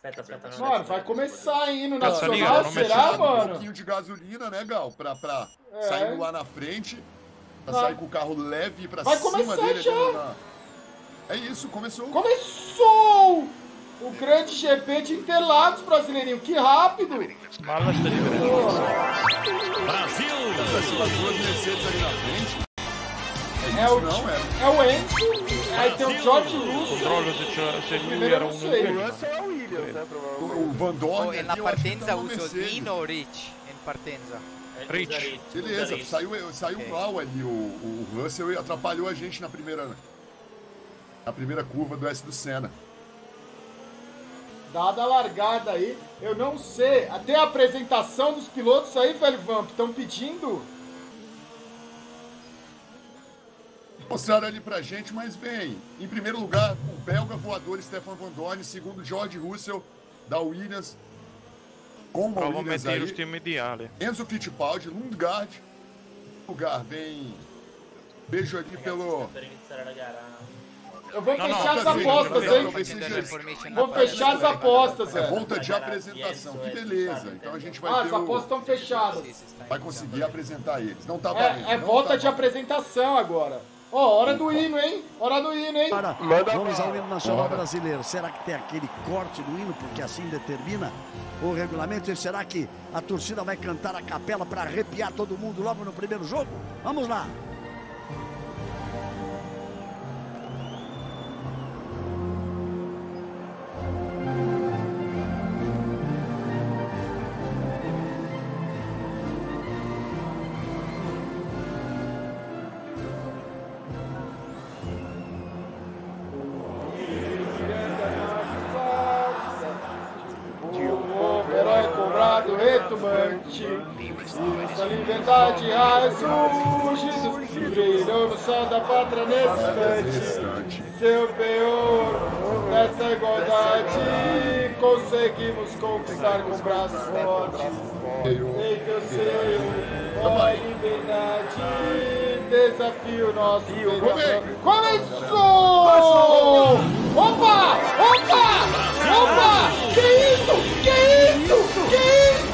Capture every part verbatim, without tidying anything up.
Aspetta, aspetta. Non Mano, vai começar aí no Nacional, será, um mano? Um pouquinho de gasolina, né, Gal? Pra, pra É. saindo lá na frente. Pra Vai. sair com o carro leve pra Vai cima começar dele. já. ali na- É isso, começou. Começou! O grande G P de Interlagos, brasileirinho. Que rápido! Mala está liberando. Brasil! As duas Mercedes ali na frente. É, É isso, o, não, é. é o Enzo, aí tem o George Russell. Controllo se, c'è- se lui Primeiro eu era não uno sei. di O quelli. Russell é o Williams, né, O, provavelmente. o Van Dorn Oh, ali, e na eu acho que partenza tá no uso Mercedes. Dino o Rich? In partenza. Rich. Beleza, saiu, saiu Ok. mal ali o, o Russell e atrapalhou a gente na primeira, na primeira curva do S do Senna. Dada a largada aí, eu não sei. Até a apresentação dos pilotos aí, velho Vamp, estão pedindo. Mostraram ali pra gente, mas bem, em primeiro lugar, o belga voador Stefan Van Dorn, segundo George Russell, da Williams, com a Provo a Williams mettere lo aí, stemma ideale. Enzo Fittipaldi, Lundgaard, lugar vem, beijo ali pelo... Per iniziare la gara. Eu vou Não, não, fechar as pra ver, apostas, pra ver, hein? talvez Facendo seja- information Vou na fechar as partenza. apostas, É velho. volta de apresentação, que beleza, então a gente vai Ah, ter as o... apostas estão fechadas. vai conseguir apresentar eles, não tá valendo. É, é não volta tá de valendo. apresentação agora. Ó, hora do hino, hein? Hora do hino, hein? Para, Manda vamos bala. ao hino nacional Bora. brasileiro. Será que tem aquele corte do hino, porque assim determina o regulamento? E será que a torcida vai cantar a capela para arrepiar todo mundo logo no primeiro jogo? Vamos lá! O herói cobrado, retumbante. Nossa liberdade ressurge, brilhou no céu da pátria nesse instante. Seu penhor, nessa igualdade, conseguimos conquistar com braços fortes. Em teu seio, ó liberdade, desafio nosso. Começou! Opa! Opa! Opa! Que isso? Que isso? Que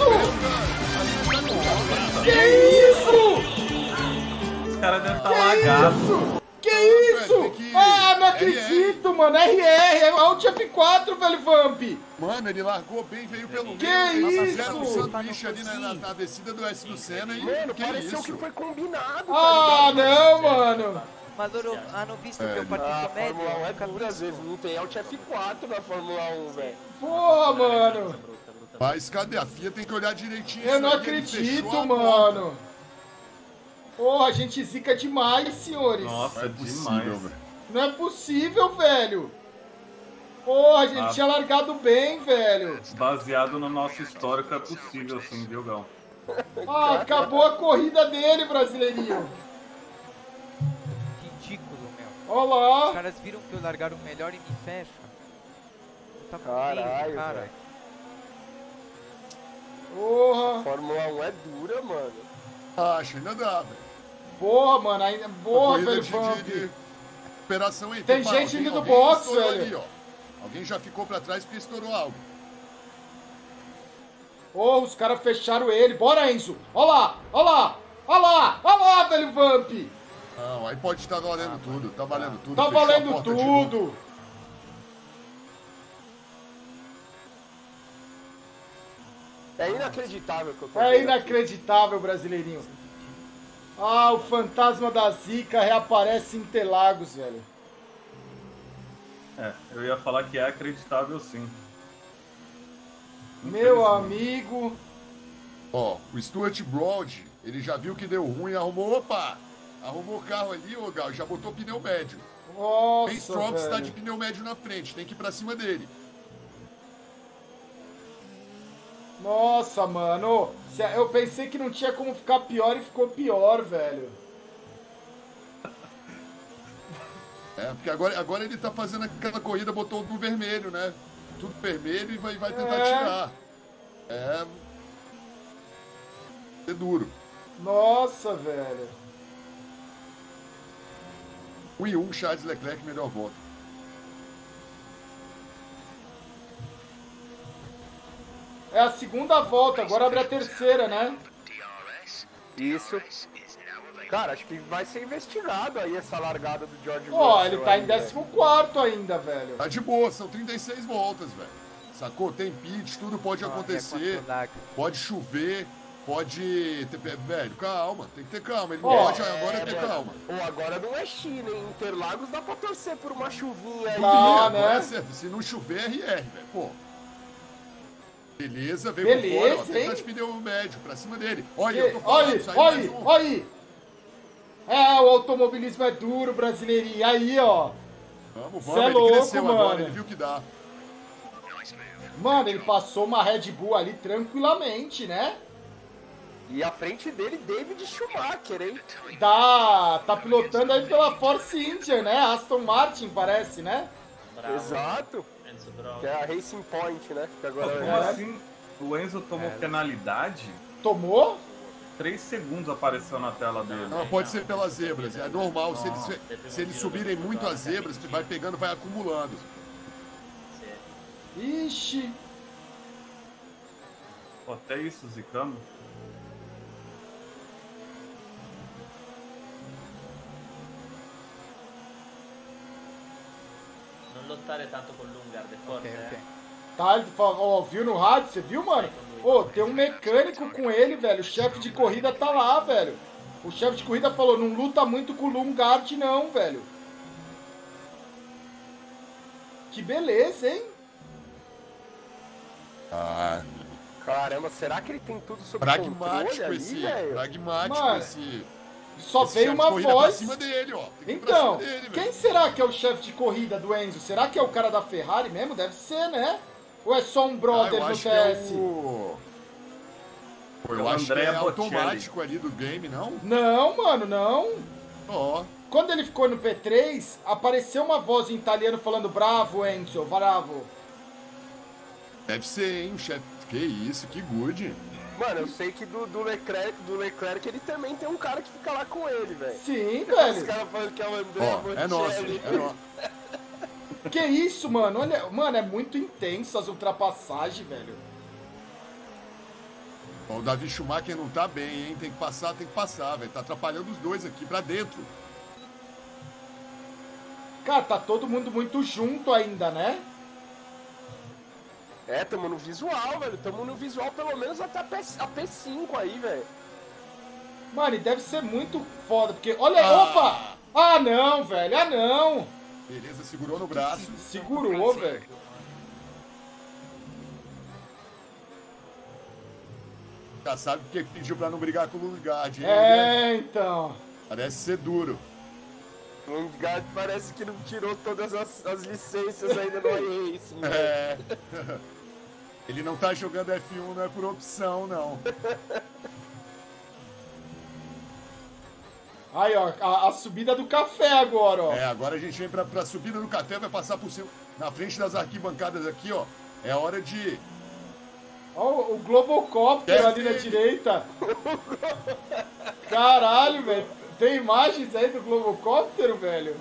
isso? Que isso? Os caras devem estar Que lagados. isso? Que isso? Ah, não acredito, mano. R R, é Alt F quatro, velho Vamp. Mano, ele largou bem, veio pelo Que meio, isso? fizeram um sanduíche ali na, na, na descida do S do Senna e Mano, que pareceu isso? que foi combinado, Ah, tá ligado? não, mano. Ma loro hanno visto che è un Ah, partito a medio, Fórmula um é non dura às capisco. vezes, não tem Alt F quatro na Fórmula um, velho. Porra, mano. Mas cadê? A F I A tem que olhar direitinho Eu isso não aí, ele acredito, fechou a mano. Porra, a gente zica demais, senhores. Nossa, Não é possível, demais. velho. Não é possível, velho. Porra, a gente Ah. tinha largado bem, velho. Baseado no nosso histórico é possível, sim, viu, Gão? Ah, acabou a corrida dele, brasileirinho. Ridículo, meu. Olha Os lá. caras viram que eu largaram melhor e me fecha. Tá Caralho, cara. velho. Porra. Fórmula um é dura, mano. Acho, ainda dá, velho. Porra, mano. Ainda... Porra, Corrida velho de, Vamp. de, de operação aí. Tem Opa, gente alguém- indo do alguém box, estourou velho. ali, ó. Alguém já ficou pra trás porque estourou algo. Porra, os caras fecharam ele. Bora, Enzo. Olha lá, olha lá. Olha lá, olha lá, velho Vamp. Não, aí pode estar valendo tudo, tá valendo tudo. Tá fechou a valendo porta de novo. tudo. É inacreditável que eu tô É vendo inacreditável, brasileirinho. Ah, o fantasma da Zica reaparece em Interlagos, velho. É, eu ia falar que é acreditável, sim. Meu amigo. Ó, o Stuart Broad, ele já viu que deu ruim, arrumou, opa! Arrumou o carro ali, ô Gal, já botou pneu médio. Nossa, Ben Stroll está velho. de pneu médio na frente, tem que ir pra cima dele. Nossa, mano. Se- Eu pensei que não tinha como ficar pior e ficou pior, velho. É, porque agora, agora ele tá fazendo aquela corrida, botou tudo vermelho, né? Tudo vermelho e vai, vai tentar É. tirar. É. É duro. Nossa, velho. um e um, Charles Leclerc, melhor volta. é a segunda volta, agora abre a terceira, né? Isso. Cara, acho que vai ser investigado aí essa largada do George Russell. Ó, ele tá aí, em décimo quarto ainda, velho. Tá de boa, são trinta e seis voltas, velho. Sacou? Tem pit, tudo pode Ó, acontecer. recontrolado. Pode chover, pode ter... Velho, calma, tem que ter calma. Ele não Ó, pode agora É, ter mano. calma. Ou agora não é China, hein? Interlagos dá pra torcer por uma chuvinha aí. Não, Agora né? é certo, se não chover, R R, velho. Pô. Beleza, veio Beleza, por fora, ó. hein? Tenta de pneu médio pra cima dele. Olha, E- eu tô falando, Olha aí, saiu olha mais aí, um. olha aí. É, o automobilismo é duro, brasileirinho. Aí, ó. Vamos, Cê vamos, é ele louco, cresceu mano. agora, ele viu que dá. Mano, ele passou uma Red Bull ali tranquilamente, né? E à frente dele, David Schumacher, hein? Tá, tá pilotando aí pela Force India, né? Aston Martin, parece, né? Exato. Que é a Racing Point, né? Que agora Como é... assim o Enzo tomou penalidade? Tomou? Três segundos apareceu na tela dele. Não, pode ser pelas zebras, é normal. Se eles, se eles subirem muito as zebras, vai pegando, vai acumulando. Ixi. Pô, até isso, zicamos. Non lottare tanto con Lungard, è forte. Ok, ok. Tá, ele falou, ó, viu no rádio? Você viu, mano? Ô, tem um mecânico com ele, velho. O chefe de corrida tá lá, velho. O chefe de corrida falou, não luta muito com o Lungard, não, velho. Que beleza, hein? Ah, Caramba, será que ele tem tudo sob pragmático controle ali, esse. velho? Pragmático Mano, esse. Só esse veio chefe de uma corrida pra voz. cima dele, ó. Tem que ir pra Então, cima dele, quem velho. será que é o chefe de corrida do Enzo? Será que é o cara da Ferrari mesmo? Deve ser, né? Ou é só um Ah, brother eu no acho T que é S? o... Pô, eu O acho que Andrea é Bocelli. automático ali do game, não? Não, mano, não. Ó, Quando ele ficou no P três, apareceu uma voz em italiano falando bravo, Enzo, bravo. deve ser, hein, chefe. Que isso, que good. Mano, eu sei que do, do, Leclerc, do Leclerc ele também tem um cara que fica lá com ele, velho. Sim, Os velho. caras falando que é o André Ó, é nosso, Bocelli. é nosso. Que isso, mano? Olha, mano, é muito intenso as ultrapassagens, velho. Ó, o Davi Schumacher não tá bem, hein? Tem que passar, tem que passar, velho. Tá atrapalhando os dois aqui pra dentro. Cara, tá todo mundo muito junto ainda, né? É, tamo no visual, velho. Tamo no visual pelo menos até a P, a P cinco aí, velho. Mano, e deve ser muito foda, porque... Olha, Ah. opa! Ah, não, velho, ah, não! Beleza, segurou no braço. Segurou, velho. Já sabe porque pediu pra não brigar com o Lungard, hein? É, então. Parece ser duro. O Lundgaard parece que não tirou todas as, as licenças ainda no iRacing, velho. É. Ele não tá jogando F um, não é por opção, não. Aí, ó, a, a subida do café agora, ó. É, agora a gente vem pra, pra subida do café, vai passar por cima. Na frente das arquibancadas aqui, ó. É hora de. Ó, o, o Globocopter Deve ali na ter. direita. Caralho, velho. Tem imagens aí do Globocopter, velho?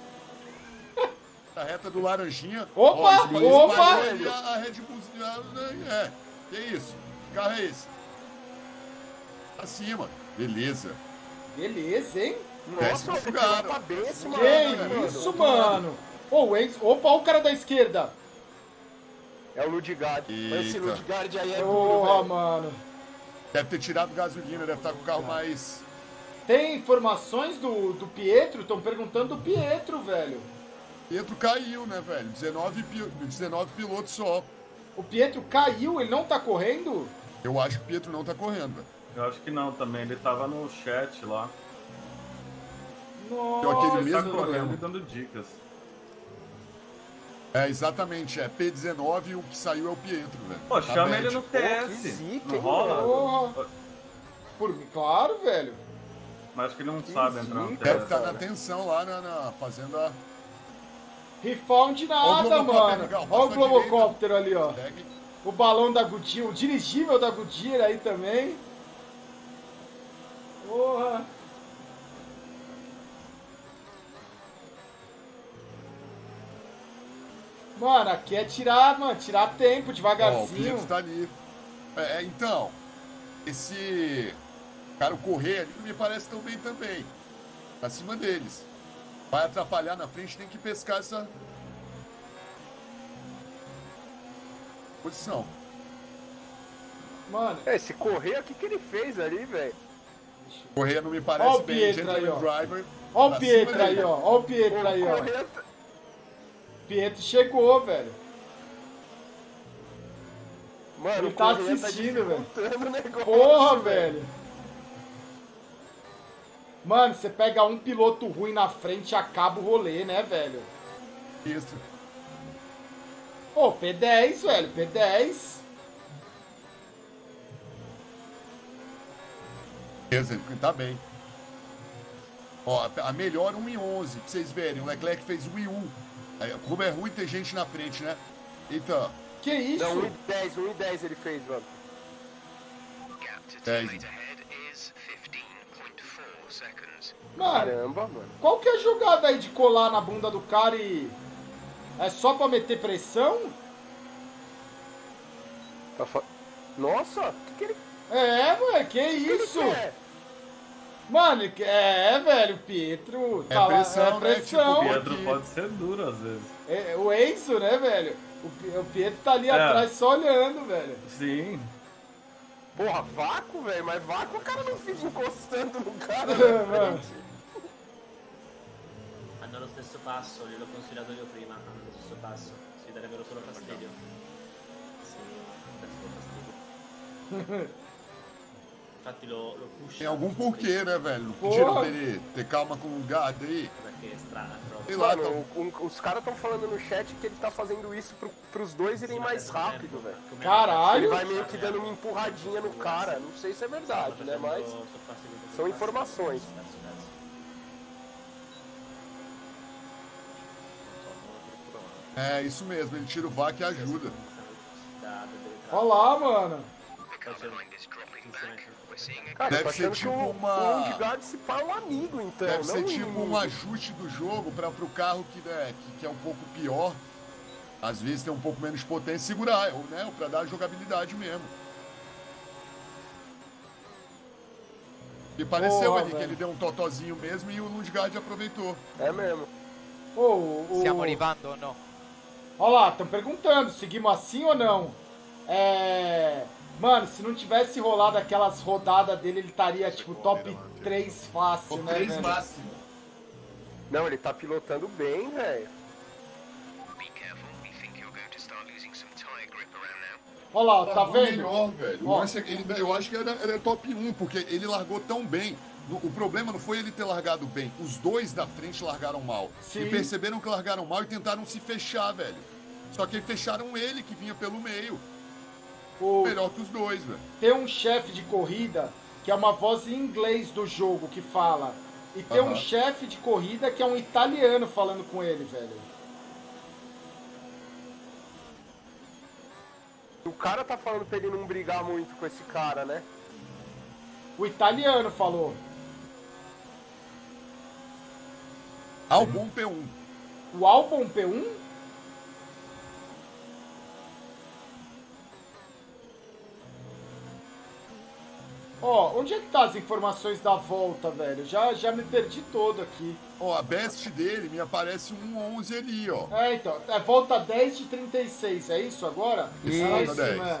A reta do Laranjinha. Opa, Ó, esparou opa! ali a, a Red Bull. É, que isso? Que carro é esse? Acima. Beleza. Beleza, hein? Nossa, Décimo o lugar, tá ó. bem esse Que mano. isso, mano? Ô, o Enzo... Opa, o cara da esquerda. É o Ludgard. Mas esse Eita. Ludgard aí é duro, Porra, velho. mano. Deve ter tirado gasolina, deve estar com o carro mais. Tem informações do, do Pietro? Estão perguntando do Pietro, velho. Pietro caiu, né, velho? dezenove, pi- dezenove pilotos só. O Pietro caiu, ele não tá correndo? Eu acho que o Pietro não tá correndo, velho. Eu acho que não também, ele tava no chat lá. Deu aquele Nossa, Ele tá mesmo correndo problema. e dando dicas. É, exatamente, é P dezenove e o que saiu é o Pietro, velho. Pô, Tá chama bad. ele no T Pô, que S. zica, Não hein, rola? Porra. Por mim, claro, velho. Mas acho que ele não sabe entrar no T Deve S. estar na tensão lá na, na fazendo a. Refound Ó o nada, Globocopter, mano. Miguel, Olha o passou à Globocopter ali, ó. Tag. O balão da Goodyear, o dirigível da Goodyear aí também. Porra. Mano, aqui é tirar, mano, tirar tempo, Ó, o devagarzinho. Pietro tá ali. É, então, esse cara, o Correia, ele me parece tão bem também. Pra cima deles. Vai atrapalhar na frente, tem que pescar essa posição. Mano, Esse Correia, o que, que ele fez ali, velho? Correia não me parece Ó o bem. Pietro aí, Gentleman ó. Driver. ó o pra Pietro cima aí, dele. ó. Ó o Pietro aí, ó. Correia tá- Pietro chegou, velho. Mano, Ele o tá Correia assistindo, velho. dificultando o negócio, Porra, velho. Mano, você pega um piloto ruim na frente e acaba o rolê, né, velho? Isso. Pô, P dez, velho, P dez. Beleza, ele tá bem. Ó, a melhor um e onze, pra vocês verem. O Leclerc fez um e um. Aí, como é ruim ter gente na frente, né? Então, Que isso? Não, um e dez, um e dez ele fez, mano. dez. Mano, Caramba, mano. qual que é a jogada aí de colar na bunda do cara e... É só pra meter pressão? Tá fa- Nossa, o que, que ele É, velho, que que ele isso? quer? Mano, é, velho, Pietro. É tá lá- pressão, é né? pressão. Tipo, Pedro aqui. pode ser duro às vezes. É, o Enzo, né, velho? O, Pi- o Pietro tá ali É. atrás só olhando, velho. Sim. Porra, vácuo, velho, mas vácuo o cara não fica encostando no cara. É, na mano. frente. Hanno lo stesso passo, gliel'ho consigliato io prima, hanno lo stesso passo. Si darebbero solo fastidio. Sì, darebbero fastidio. Infatti lo, lo push. Tem algum porquê, né, velho? Não Porra. pediram pra ele ter calma com o gato aí. Perché è strana proprio. Sei lá, Mano, então. o- o- os caras estão falando no chat que ele tá fazendo isso pro, pros dois irem mais rápido, velho. Ele Caralho. vai meio que dando uma empurradinha no cara. Não sei se é verdade, né? Mas são informações. É, isso mesmo, ele tira o V A C e ajuda. Olha lá, mano. Cara, Deve eu tô ser achando tipo que o, uma- o Lundgaard se pá um amigo, então. Deve não ser um tipo inimigo. um ajuste do jogo para pro carro que, né, que, que é um pouco pior. Às vezes tem um pouco menos potência segurar, ou, né, para dar jogabilidade mesmo. E pareceu Porra, ali que velho. ele deu um totozinho mesmo e o Lundgaard aproveitou. É mesmo. Ô, o- o- Stiamo arrivando o no? Olha lá, estão perguntando, seguimos assim ou não? É... Mano, se não tivesse rolado aquelas rodadas dele, ele estaria, tipo, top três fácil, O né, três velho? máximo. Não, ele tá pilotando bem, velho. Olha lá, tá Largou vendo? melhor, velho. O Ó. lance é que ele, eu acho que era, era top um, porque ele largou tão bem. No- O problema não foi ele ter largado bem. Os dois da frente largaram mal. Sim. E perceberam que largaram mal e tentaram se fechar, velho. Só que aí fecharam ele, que vinha pelo meio. O- Melhor que os dois, velho. Tem um chefe de corrida que é uma voz em inglês do jogo que fala. E tem um Aham. chefe de corrida que é um italiano falando com ele, velho. O cara tá falando pra ele não brigar muito com esse cara, né? O italiano falou. Albon P um. O Albon P um? Ó, onde é que tá as informações da volta, velho? Já, já me perdi todo aqui. Ó, a best dele me aparece um onze ali, ó. É, então, é volta dez de trinta e seis, é isso agora? Isso, Lá em volta cima, dez. é.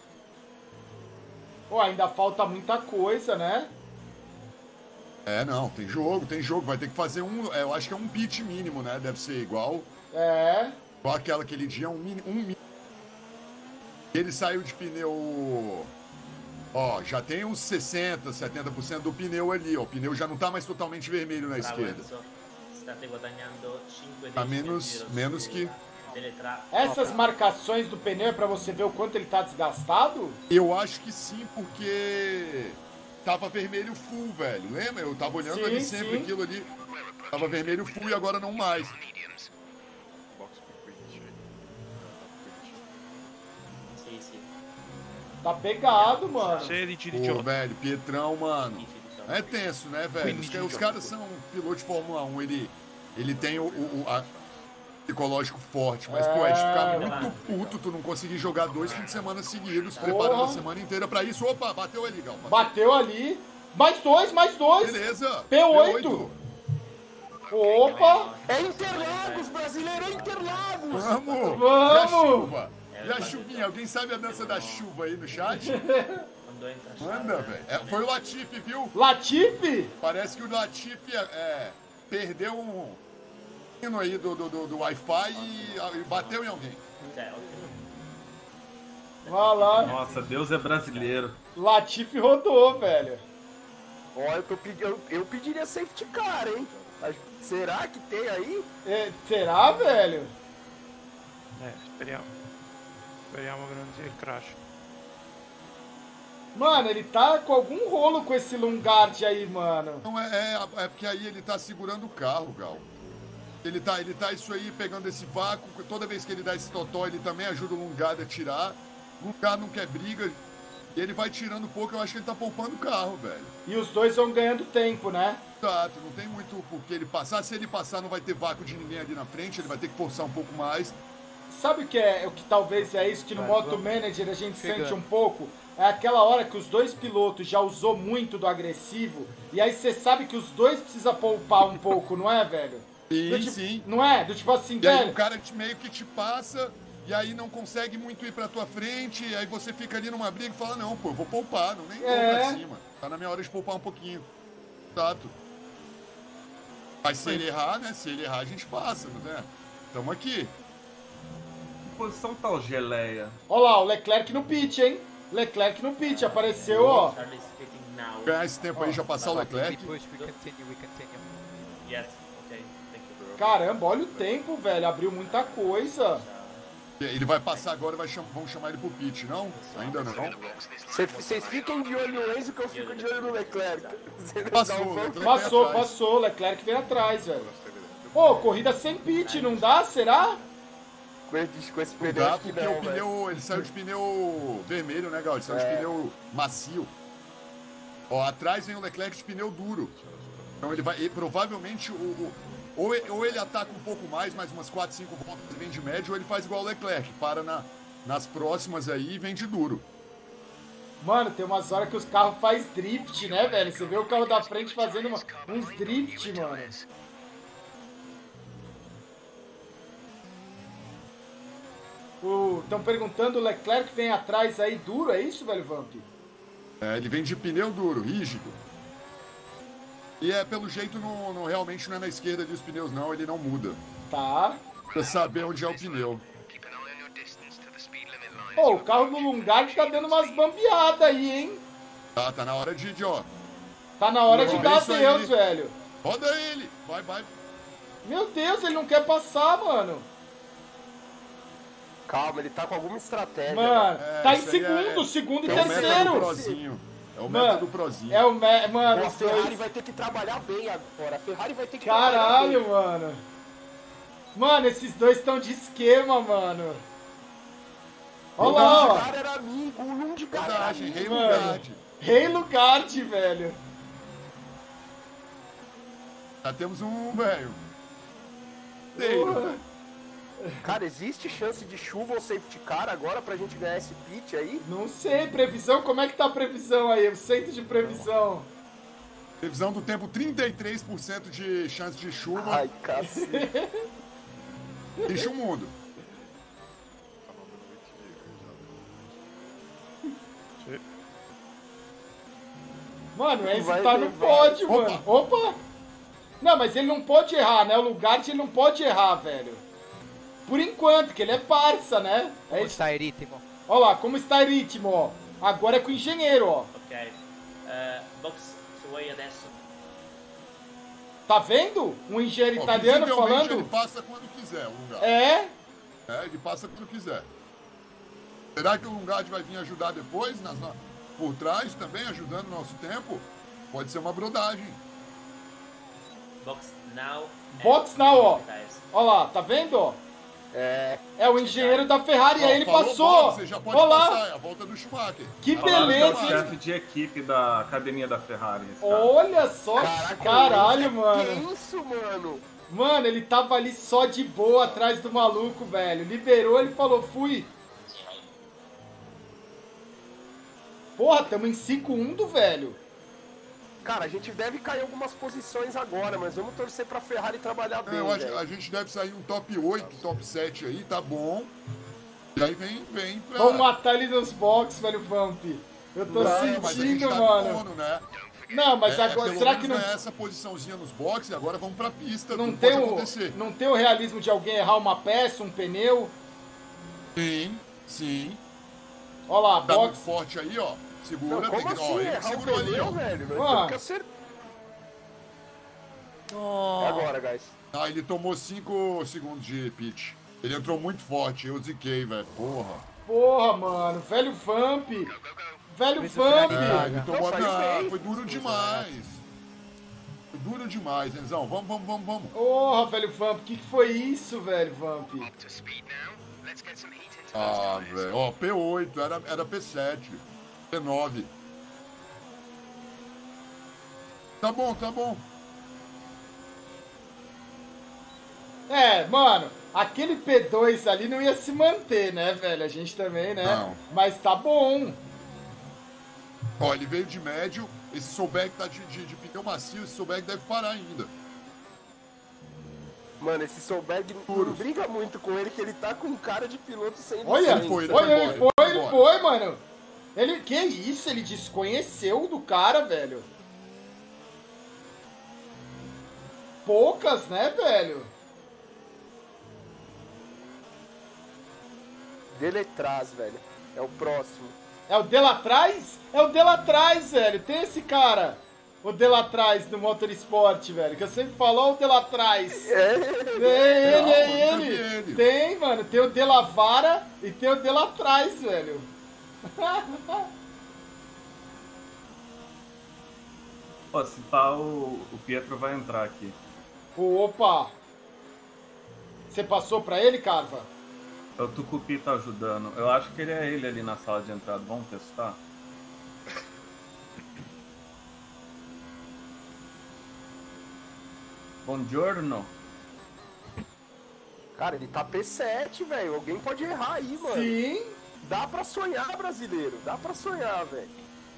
Pô, ainda falta muita coisa, né? É, não, tem jogo, tem jogo. Vai ter que fazer um. é, eu acho que é um pit mínimo, né? Deve ser igual. É. Igual aquela aquele dia, um mini. Um mini. Ele saiu de pneu. Ó, já tem uns sessenta, setenta por cento do pneu ali, ó. O pneu já não tá mais totalmente vermelho na Bravo, esquerda. Enzo. State guadagnando cinque Tá decimi menos- al giro menos su que- delle tra- Essas marcações do pneu é pra você ver o quanto ele tá desgastado? Eu acho que sim, porque tava vermelho full, velho. Lembra? Eu tava olhando Sim, ali sempre sim. aquilo ali. Tava vermelho full e agora não mais. Sì, sì. Tá pegado, mano. sedici Pô, diciotto. velho, Pietrão, mano. quindici, diciotto. É tenso, né, velho? Os, quindici, os caras são pilotos de Fórmula um. Ele, ele tem o, o- o- a, psicológico forte, mas, É. pô, é de ficar muito puto tu não conseguir jogar dois fins de semana seguidos, preparando a semana inteira pra isso. Opa, bateu ali, Gal. Bateu. Bateu ali. Mais dois, mais dois. Beleza. P oito. Opa. É Interlagos, brasileiro, é Interlagos! Vamos! Vamos. E a chuva? E a chuvinha? Alguém sabe a dança da chuva aí no chat? Mandou entrar. Manda, velho. É, foi o Latifi, viu? Latifi? Parece que o Latifi é, perdeu um hino aí do, do, do, do Wi-Fi e, e bateu em alguém. É, ok. Vai lá. Nossa, Deus é brasileiro. Latifi rodou, velho. Ó, eu, tô pedi- eu, eu pediria safety car, hein? Acho- Será que tem aí? É, será, velho? Eh, speriamo. Speriamo che non sia il crash. Mano, ele tá com algum rolo com esse Lungard aí, mano. Não, é, é, é porque aí ele tá segurando o carro, Gal. Ele tá, ele tá isso aí, pegando esse vácuo. Toda vez que ele dá esse totó, ele também ajuda o Lungard a tirar. O Lungard não quer briga. E ele vai tirando pouco, eu acho que ele tá poupando o carro, velho. E os dois vão ganhando tempo, né? Exato, não tem muito por que ele passar. Se ele passar, não vai ter vácuo de ninguém ali na frente, ele vai ter que forçar um pouco mais. Sabe o que é o que talvez é isso que no Vai, Moto vamos. Manager a gente Pegando. sente um pouco? É aquela hora que os dois pilotos já usou muito do agressivo, e aí você sabe que os dois precisam poupar um pouco, não é, velho? Sim, Do tipo- sim. Não é? Do tipo assim, E aí velho. o cara te- meio que te passa, e aí não consegue muito ir pra tua frente, e aí você fica ali numa briga e fala, não, pô, eu vou poupar, não nem vou É. pra cima. Tá na minha hora de poupar um pouquinho. Exato. Mas se ele errar, né? Se ele errar, a gente passa, né? Tamo aqui. Que posição tá o Geleia? Ó lá, o Leclerc no pit, hein? Leclerc no pit, apareceu, ó. Charlie skating now. Ganhar esse tempo aí, já passar o We Leclerc. push, we continue, we continue. Yes, ok. Thank you, bro. Caramba, olha o tempo, velho. Abriu muita coisa. Ele vai passar agora e vai cham- vão chamar ele pro pit, não? Ainda não. Vocês fiquem de olho no Enzo que eu fico de olho no Leclerc. Vocês não Passou, vão- Leclerc. Passou, atrás. passou. Leclerc veio atrás, velho. Ô, corrida sem pit, não dá? Será? Com esse, com esse Não pneu, dá acho que porque não, o velho. pneu, ele saiu de pneu vermelho, né, Gal? Ele saiu É. de pneu macio. Ó, atrás vem o Leclerc de pneu duro. Então ele vai, e provavelmente, o, o- ou, e- ou ele ataca um pouco mais, mais umas quatro, cinco voltas e vem de médio, ou ele faz igual o Leclerc, para na, nas próximas aí e vem de duro. Mano, tem umas horas que os carros fazem drift, né, velho? Você vê o carro da frente fazendo uma- uns drift, mano. Estão perguntando, o Leclerc vem atrás aí duro, é isso, velho, Vamp? É, ele vem de pneu duro, rígido. E é, pelo jeito, não, não- realmente não é na esquerda dos pneus, não, ele não muda. Tá. Pra saber onde é o pneu. Pô, o carro do Lungard tá dando umas bambeadas aí, hein? Tá, tá na hora de, de ó. Tá na hora de Não, dar isso aí. adeus, velho. Roda ele! Vai, vai. Meu Deus, ele não quer passar, mano. Calma, ele tá com alguma estratégia. Mano, É, tá em isso aí é- segundo, segundo e É o meta do terceiro. Prozinho. É o Mano, meta do Prozinho. É o me... Mano, Pô, a os Ferrari dois... vai ter que trabalhar bem agora. A Ferrari vai ter que trabalhar Caralho, bem. mano. Mano, esses dois estão de esquema, mano. Olha O lá, ó. Lundgaard era amigo, o Lundgaard era Verdade, amigo. Rei mano. Lugard. Rei Lugard, velho. Já temos um, velho. Inteiro, velho. Cara, existe chance de chuva ou safety car agora pra gente ganhar esse pit aí? Não sei, previsão, como é que tá a previsão aí? O centro de previsão. Previsão do tempo, trinta e três por cento de chance de chuva. Ai, cacete. Deixa o mundo. Mano, o Enzo Vai tá no levar. pódio, Opa. mano. Opa! Não, mas ele não pode errar, né? O Lugard ele não pode errar, velho. Por enquanto, que ele é parça, né? Como Aí, está em ritmo? ó lá, como está o ritmo, ó. Agora é com o engenheiro, ó. Ok. Uh, box away adesso. Tá vendo? Um engenheiro Ó, italiano visivelmente, falando. ele passa quando quiser, o Lungard. É, É, ele passa quando quiser. Será que o Lungard vai vir ajudar depois, nas, na- por trás também, ajudando o nosso tempo? Pode ser uma brodagem. Box now. Box and now, ó. guys. ó lá, tá vendo, ó? É. É o engenheiro da Ferrari, Ó, aí ele falou passou. box, Você já pode Ó lá, passar, é a volta do Schumacher. que Falaram que é o beleza, hein? chefe de equipe da academia da Ferrari. esse cara. Olha só, Caraca, caralho, o Enzo é mano. tenso, mano. Mano, ele tava ali só de boa atrás do maluco, velho. Liberou, ele falou, fui. Porra, tamo em cinco um do velho. Cara, a gente deve cair algumas posições agora, mas vamos torcer pra Ferrari trabalhar bem, É, eu acho que velho. a gente deve sair um top oito, top sete aí, tá bom. E aí vem, vem pra... Vamos matar ele nos boxes, velho, Vamp. Eu tô Não, mas a gente sentindo, tá mano. nono, né? Não, mas É, agora, pelo será menos que não... ganhar essa posiçãozinha nos boxes e agora vamos pra pista, Não tudo tem, pode o, acontecer. não tem o realismo de alguém errar uma peça, um pneu? Sim, sim. Ó lá, Tá muito box. forte aí, ó. Segura, Não, como tem que... assim? Ó, ele Errar o segurou ali, pneu, ó. velho? Nós Mano. temos que acertar. É agora, guys. Ah, ele tomou cinco segundos de pitch. Ele entrou muito forte, eu ziquei, velho. Porra. Porra, mano. Velho Vamp. Velho Vê se Vamp. o É, ele Não, tomou... saiu Não, bem. foi duro demais. Foi duro demais, Enzão. Vamos, vamos, vamos, vamos. Porra, velho Vamp. Que que foi isso, velho Vamp? Ah, velho. Ó, P oito, era, era P sete. P nove. Tá bom, tá bom. É, mano, aquele P dois ali não ia se manter, né, velho? A gente também, né? Não. Mas tá bom. Ó, ele veio de médio. Esse Solberg tá de, de, de pneu macio. Esse Solberg deve parar ainda. Mano, esse Solberg não briga muito com ele, que ele tá com cara de piloto sem Olha, licença. foi, ele olha, foi ele embora, foi, ele ele foi foi, mano. Ele, que isso? Ele desconheceu do cara, velho. Poucas, né, velho? Deletraz, velho. É o próximo. É o Delatrás? É o Delatrás, velho. Tem esse cara. O Delatrás do Motorsport, velho. Que eu sempre falo, ó o Delatrás. É, É ele, Não, é eu nunca vi ele. ele. Tem, mano. Tem o Delavara e tem o Delatrás, velho. Ó, se pá, o, o Pietro vai entrar aqui. Opa. Você passou pra ele, Carva? O Tucupi tá ajudando. Eu acho que ele é ele ali na sala de entrada. Vamos testar? Buongiorno. cara, ele tá P sete, velho. Alguém pode errar aí, mano. Sim. Dá pra sonhar, brasileiro. Dá pra sonhar, velho.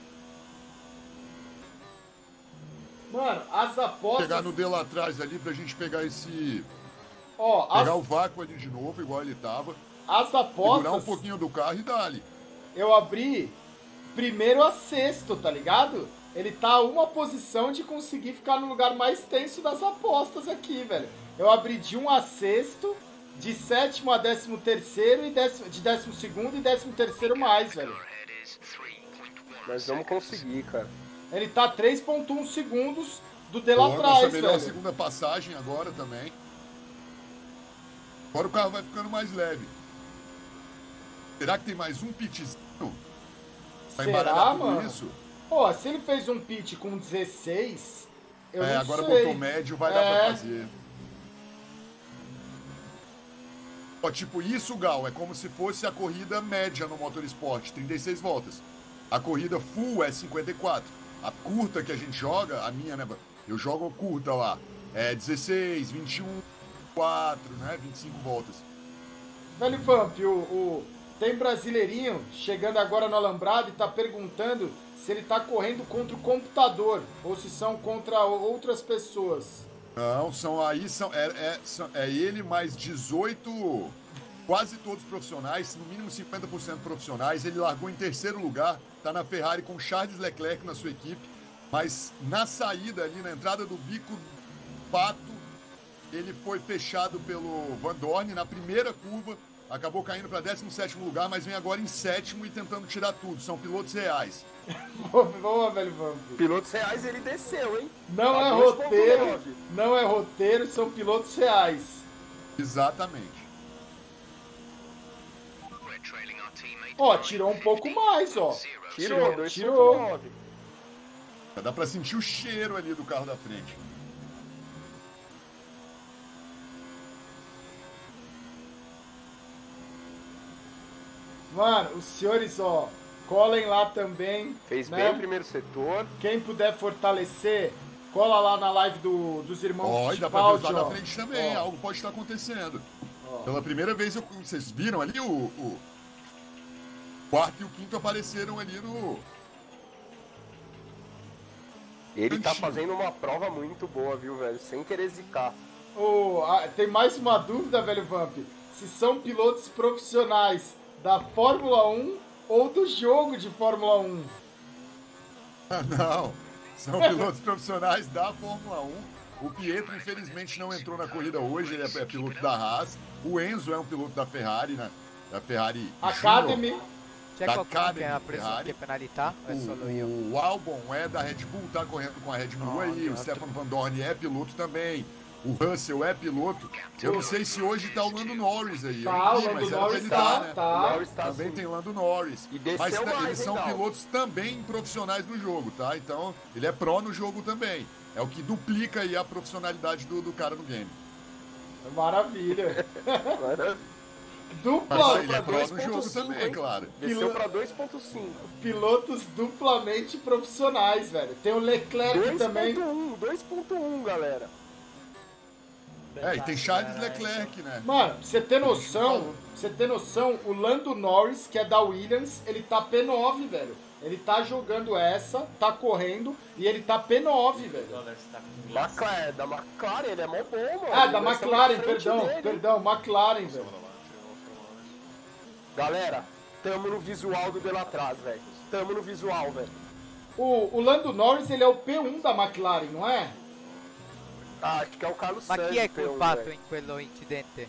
Mano, as apostas... Pegar no dele atrás ali pra gente pegar esse... Ó, Pegar as, o vácuo ali de novo, igual ele tava. as Segurar um apostas... pouquinho do carro e dar-lhe. Eu abri primeiro a sexto, tá ligado? Ele tá a uma posição de conseguir ficar no lugar mais tenso das apostas aqui, velho. Eu abri de um a sexto, de sétimo a décimo terceiro, e décimo, de décimo segundo e décimo terceiro mais, velho. Nós vamos conseguir, cara. Ele tá três ponto um segundos do Pô, Delatrás, nossa melhor velho. segunda passagem agora também. Agora o carro vai ficando mais leve. Será que tem mais um pitzinho? Pra Será, embaralhar tudo mano? isso? Pô, se ele fez um pit com dezesseis, eu é, não agora sei. botou médio, vai dar É. pra fazer. Ó, tipo, isso, Gal, é como se fosse a corrida média no Motorsport, trinta e seis voltas. A corrida full é cinquenta e quatro. A curta que a gente joga, a minha, né? Eu jogo curta lá. É dezesseis, vinte e um, quatro, né? vinte e cinco voltas. Velho Vamp, o, o- tem brasileirinho chegando agora no Alambrado e tá perguntando se ele tá correndo contra o computador ou se são contra outras pessoas. Não, são aí, são, é, é, são- é ele mais dezoito, quase todos profissionais, no mínimo cinquenta por cento profissionais. Ele largou em terceiro lugar, tá na Ferrari com Charles Leclerc na sua equipe, mas na saída ali, na entrada do bico do pato, ele foi fechado pelo Van Dorn na primeira curva, acabou caindo para décimo sétimo lugar, mas vem agora em sétimo e tentando tirar tudo. São pilotos reais. Boa, boa, velho Vamp. Pilotos reais ele desceu, hein? Não Tá é dois ponto roteiro, nove. não é roteiro, são pilotos reais. Exatamente. Ó, tirou um pouco mais, ó. Tirou, dois tirou. ponto nove. Dá para sentir o cheiro ali do carro da frente. Mano, os senhores, ó, colhem lá também. Fez né? bem o primeiro setor. Quem puder fortalecer, Cola lá na live do, dos irmãos Ó, e dá pra ver os Fittipaldi, lá ó. na frente também, Ó. algo pode estar acontecendo. Ó. Pela primeira vez, eu, vocês viram ali o, o quarto e o quinto apareceram ali no... Ele tá Cantinho. fazendo uma prova muito boa, viu, velho? Sem querer zicar. Ô, ah, tem mais uma dúvida, velho Vamp. Se são pilotos profissionais da Fórmula um ou do jogo de Fórmula um. Não, são pilotos profissionais da Fórmula um. O Pietro, infelizmente, não entrou na corrida hoje, ele é piloto da Haas. O Enzo é um piloto da Ferrari, né? Da Ferrari Academy. Junior. C'è Da qualcuno che Academy ha preso Ferrari. anche penalità? O è solo io? O, o Albon é da Red Bull, tá correndo com a Red Bull Não, aí. O não. Stefan Van Dorn é piloto também. O Russell é piloto. Eu não sei se hoje tá o Lando Norris aí. Eu Tá, não o vi, Lando mas era pra Norris ele tá, tá, né? tá. O Norris tá Também assim. tem Lando Norris. E desceu Mas tá, mais, eles hein, são Gal? pilotos também profissionais no jogo, tá? Então, ele é pró no jogo também. É o que duplica aí a profissionalidade do, do cara no game. Maravilha. Mano, Mas Dupla, ele é pró no jogo dois ponto cinco, também, hein? claro. desceu pra dois ponto cinco. pilotos duplamente profissionais, velho. Tem o Leclerc também. dois ponto um, galera. É, e tem Charles Leclerc, né? Mano, pra você ter noção, pra você ter noção, o Lando Norris, que é da Williams, ele tá P nove, velho. Ele tá jogando essa, tá correndo e ele tá P nove, velho. Dólar está com McLaren, da McLaren, ele é mó bom, mano. Ah, da Ele vai ser na McLaren, frente perdão, dele. perdão, McLaren, velho. Galera, tamo no visual do Delatraz, velho. Tamo no visual, velho. O, o Lando Norris, ele é o P um da McLaren, não é? Ah, acho que é o Carlos Ma Sainz. chi è P um, colpato velho. in quello incidente?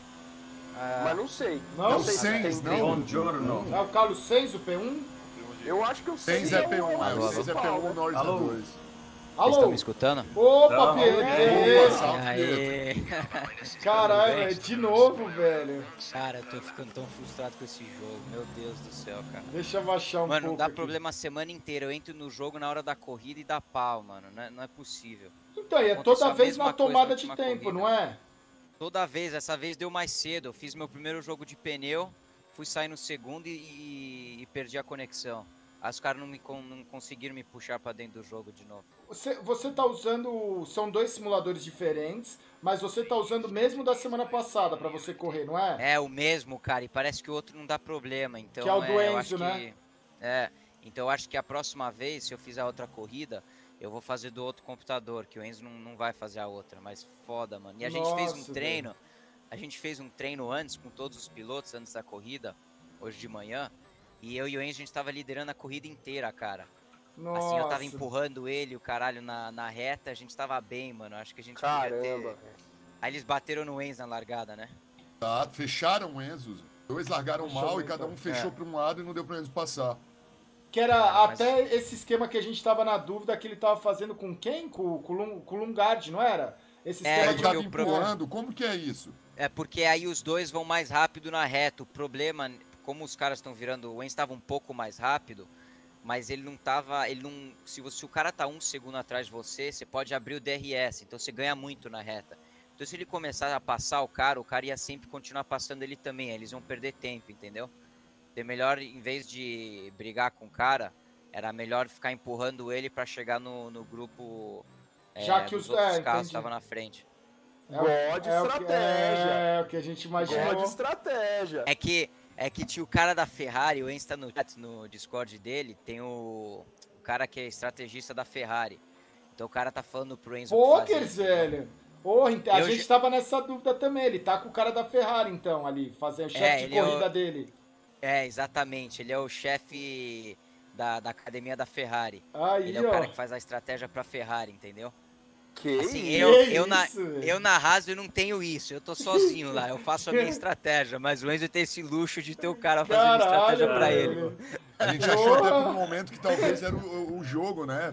Eh, Mas não sei. Não? Não sei se Sainz, tem não. briga. Buongiorno. É o Carlos Sainz, o P um? Eu acho que o Sainz Sainz é P um, o é, o principal, Sainz é P um, o Norris é Alô? dois. Vocês estão Alô? me escutando? Opa, Não, Pedro, Boa, que é esse? salve, Aê! Caralho, Tudo bem? velho, de novo, velho. Cara, eu tô ficando tão frustrado com esse jogo. Meu Deus do céu, cara. Deixa eu baixar um Mano, não pouco dá aqui. problema a semana inteira. Eu entro no jogo na hora da corrida e dá pau, mano. Não é, não é possível. Então, e é Aconteceu toda a vez mesma na coisa tomada na de última tempo, corrida. não é? Toda vez, essa vez deu mais cedo. Eu fiz meu primeiro jogo de pneu, fui sair no segundo e, e- e perdi a conexão. Aí os caras não, me con- não conseguiram me puxar pra dentro do jogo de novo. Você, você tá usando. São dois simuladores diferentes, mas você tá usando o mesmo da semana passada pra você correr, não é? É o mesmo, cara, e parece que o outro não dá problema. Então, Que é o do eu acho Enzo, né? que- É, então eu acho que a próxima vez, se eu fizer a outra corrida, eu vou fazer do outro computador, que o Enzo não, não vai fazer a outra, mas foda, mano. E a gente fez um Nossa, treino, a gente fez um treino antes com todos os pilotos, antes da corrida, hoje de manhã, e eu e o Enzo, a gente tava liderando a corrida inteira, cara. Nossa. Assim, eu tava empurrando ele, o caralho, na, na reta, a gente tava bem, mano. Acho que a gente podia Caramba, ter... velho. Aí eles bateram no Enzo na largada, né? Tá, fecharam o Enzo. Os dois largaram Deixa eu mal ver, e cada um então. fechou É. pra um lado e não deu pro Enzo passar. Que era Ah, mas- até esse esquema que a gente tava na dúvida que ele tava fazendo com quem? Com, com, o Lung- com o Lungard, não era? Esse É, esquema Ele porque tava o problema- empurrando, como que é isso? É porque aí os dois vão mais rápido na reta. O problema, como os caras estão virando, o Enzo estava um pouco mais rápido, mas ele não tava, ele não, se, você, se o cara tá um segundo atrás de você, você pode abrir o D R S, então você ganha muito na reta. Então se ele começar a passar o cara, o cara ia sempre continuar passando ele também, aí eles iam perder tempo, entendeu? Então é melhor, em vez de brigar com o cara, era melhor ficar empurrando ele para chegar no, no grupo é, Já que dos os- outros é, carros entendi. que estavam na frente. É o- God é o que- estratégia. É, o que a gente imaginou. God estratégia. É que, é que tinha o cara da Ferrari, o Enzo tá no, no Discord dele, tem o, o cara que é estrategista da Ferrari. Então o cara tá falando pro Enzo o que fazer, Pokers, entendeu? velho. Porra, então, a Eu gente já- tava nessa dúvida também. Ele tá com o cara da Ferrari, então, ali, fazendo o chefe É, de ele é o- corrida dele. É, exatamente. Ele é o chefe da, da academia da Ferrari. Aí, Ele é o ó. cara que faz a estratégia pra Ferrari, entendeu? Que Assim, isso? eu, Que eu, na, isso, velho? eu na Haas eu não tenho isso, eu tô sozinho lá, eu faço a minha estratégia, mas o Enzo tem esse luxo de ter o cara fazendo estratégia Caralho, pra ele. velho. A gente achou até por um momento que talvez era o, o jogo, né?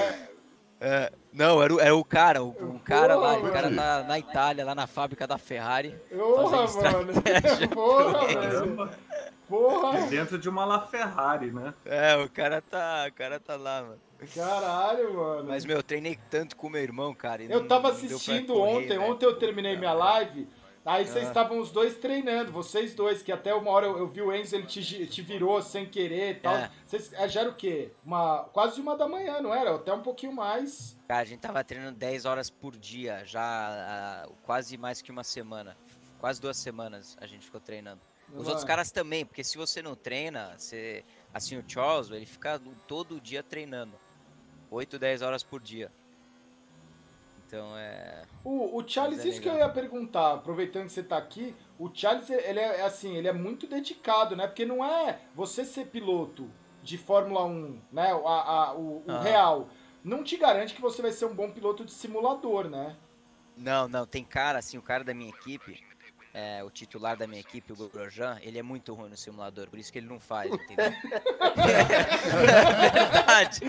É, não, era o, era o cara, o, o cara lá, o cara mano. tá na Itália, lá na fábrica da Ferrari. Porra, fazendo mano. estratégia. Porra, velho. Caramba. Porra. Dentro de uma LaFerrari, né? É, o cara tá, o cara tá lá, mano. Caralho, mano. Mas, meu, eu treinei tanto com o meu irmão, cara. e Eu não- tava não deu pra assistindo correr, ontem, velho. ontem eu terminei minha live, Aí vocês Ah. estavam os dois treinando, vocês dois, que até uma hora eu, eu vi o Enzo, ele te, gi- te virou sem querer e tal. É. Vocês é, já era o quê? Uma, quase uma da manhã, não era? Até um pouquinho mais. Cara, a gente tava treinando dez horas por dia, já ah, quase mais que uma semana. Quase duas semanas a gente ficou treinando. Os Mano. outros caras também, porque se você não treina, você... assim, o Charles, ele fica todo dia treinando. oito, dez horas por dia. Então é... O, o Charles, Mas é isso que eu legal. ia perguntar, aproveitando que você tá aqui, o Charles, ele é assim, ele é muito dedicado, né? Porque não é você ser piloto de Fórmula um, né? A, a- o o Ah. real, não te garante que você vai ser um bom piloto de simulador, né? Não, não, tem cara, assim, o cara da minha equipe, é, o titular da minha equipe, o Grosjean, ele é muito ruim no simulador, por isso que ele não faz, entendeu? É verdade.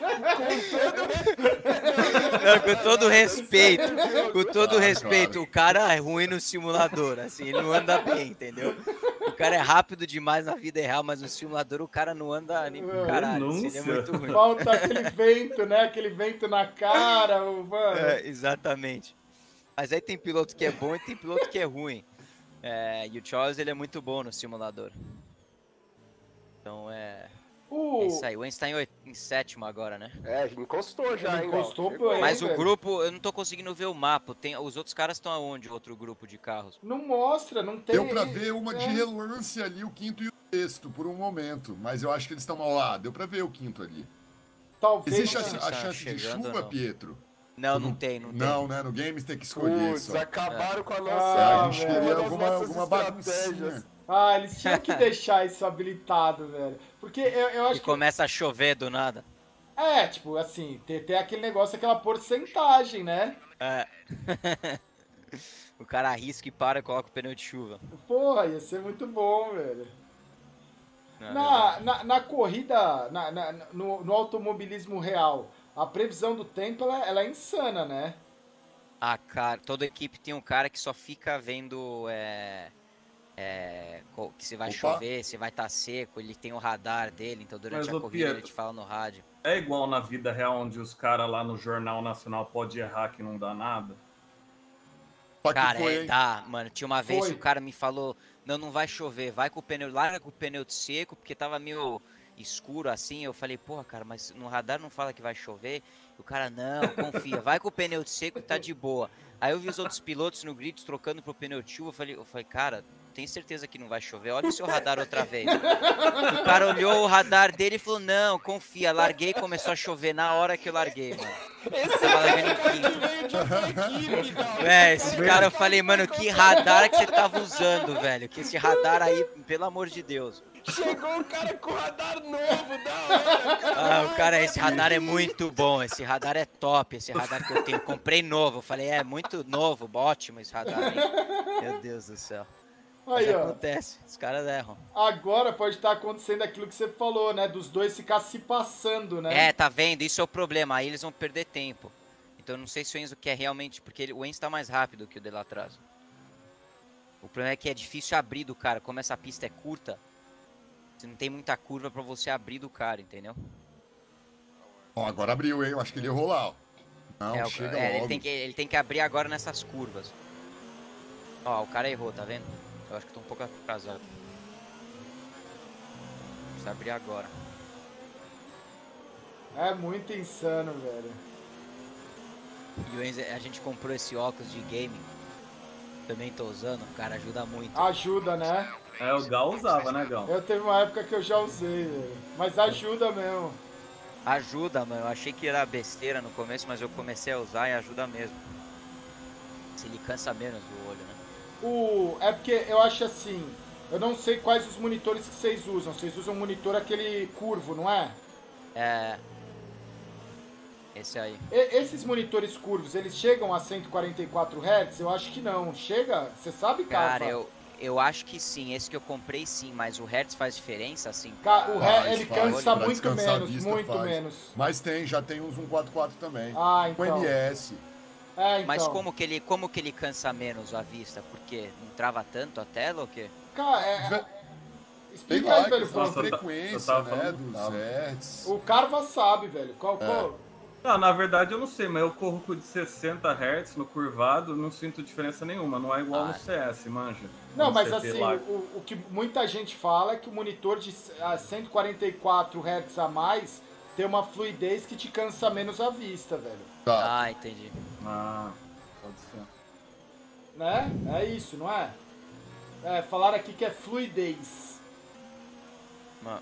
Não, com todo respeito, com todo Ah, respeito, claro. o cara é ruim no simulador, assim, ele não anda bem, entendeu? O cara é rápido demais na vida real, mas no simulador o cara não anda nem pro caralho, assim, ele é Denúncia. muito ruim. Falta aquele vento, né? Aquele vento na cara, o- mano. É, exatamente. Mas aí tem piloto que é bom e tem piloto que é ruim. É, e o Charles, ele é muito bom no simulador. Então é... é O, isso aí. O Enzo tá em, oit- em sétimo agora, né? É, encostou já, hein, Encostou, Gal? Chegou. bem. Mas o velho. grupo, eu não tô conseguindo ver o mapa. Tem, os outros caras estão aonde? Outro grupo de carros? não mostra, não tem. Deu pra ver uma de É. relance ali, o quinto e o sexto, por um momento. Mas eu acho que eles estão mal lá. Deu pra ver o quinto ali. Talvez. Existe a, não- sei se a tá chance de chegando ou chuva, não. Pietro? Não, não tem, não tem. Não, né? No Games tem que escolher Putz, só. acabaram com a Ah, nossa. É, a gente velho. queria uma das alguma, nossas alguma estratégias. baguncinha. Ah, eles tinham que deixar isso habilitado, velho. Porque eu, eu E acho que. começa a chover do nada. É, tipo, assim, tem, tem aquele negócio, aquela porcentagem, né? É. O cara arrisca e para e coloca o pneu de chuva. Porra, ia ser muito bom, velho. Não, é Na, verdade. na, na corrida, na, na- no, no automobilismo real, a previsão do tempo ela, ela é insana, né? Ah, cara, toda equipe tem um cara que só fica vendo é, é, co- que se vai Opa. chover, se vai estar seco, ele tem o radar dele, então durante Mas, a ô, corrida ele Pietro, te fala no rádio. É igual na vida real, onde os caras lá no Jornal Nacional podem errar que não dá nada. Só que Cara, foi, é, hein? tá, mano, tinha uma vez Foi. que o cara me falou, não, não vai chover, vai com o pneu, larga com o pneu de seco, porque tava meio escuro assim, eu falei, porra, cara, mas no radar não fala que vai chover, e o cara, não, confia, vai com o pneu de seco e tá de boa. Aí eu vi os outros pilotos no grid trocando pro pneu de chuva, eu falei, eu falei, cara, tem certeza que não vai chover? Olha o seu radar outra vez. O cara olhou o radar dele e falou, não, confia, larguei e começou a chover na hora que eu larguei, mano. Esse Tava cara largando em quinto. veio de outra equipe, Gal. É, esse cara eu falei, mano, que radar que você tava usando, velho? Que esse radar aí, pelo amor de Deus. Chegou o cara com radar novo, da hora, cara. Ah, o cara, esse radar é muito bom, esse radar é top, esse radar que eu tenho. Comprei novo, eu falei, é muito novo, ótimo esse radar, hein? Meu Deus do céu. Mas Aí, ó. acontece, os caras erram. Agora pode estar acontecendo aquilo que você falou, né? Dos dois ficar se passando, né? É, tá vendo? Isso é o problema, aí eles vão perder tempo. Então eu não sei se o Enzo quer realmente, porque ele- o Enzo tá mais rápido que o de lá atrás. O problema é que é difícil abrir do cara, como essa pista é curta, você não tem muita curva pra você abrir do cara, entendeu? Ó, agora abriu, hein? Eu acho que ele errou lá, ó. Não, É, o- chega é, ele, logo. tem que, ele tem que abrir agora nessas curvas. Ó, o cara errou, tá vendo? Eu acho que tô um pouco atrasado. Precisa abrir agora. É muito insano, velho. E o Enzo, a gente comprou esse óculos de gaming. Também tô usando, cara, ajuda muito. Ajuda, né? É, o Gal usava, né, Gal? Eu teve uma época que eu já usei, velho. Mas ajuda mesmo. Ajuda, mano. Eu achei que era besteira no começo, mas eu comecei a usar e ajuda mesmo. Se ele cansa menos o olho, né? O... É porque eu acho assim, eu não sei quais os monitores que vocês usam. Vocês usam monitor aquele curvo, não é? É. Esse aí. E- esses monitores curvos, eles chegam a cento e quarenta e quatro hertz? Eu acho que não. Chega? Você sabe, cara? Cara, eu, eu acho que sim. Esse que eu comprei sim, mas o Hertz faz diferença, assim? Ca- o Faz, Re- ele faz, cansa pra muito descansar a menos, vista, muito faz. menos. Mas tem, já tem uns cento e quarenta e quatro também. Ah, Com então. M S. É, então. Mas como que ele, como que ele cansa menos a vista? Por quê? Não trava tanto a tela ou quê? Cara, é... Sei Explica lá, aí, velho. questão da Nossa, eu ta- frequência, eu tava né, falando- dos tava. hertz. O Carva sabe, velho. Qual, qual... Não, na verdade eu não sei, mas eu corro com de sessenta hertz no curvado, não sinto diferença nenhuma, não é igual Ah. no C S, manja. Não, No mas C T assim, lá. o, o que muita gente fala é que o monitor de ah, cento e quarenta e quatro hertz a mais tem uma fluidez que te cansa menos a vista, velho. Tá. Ah, entendi. Ah, pode ser. Né? É isso, não é? É, falaram aqui que é fluidez. Mano.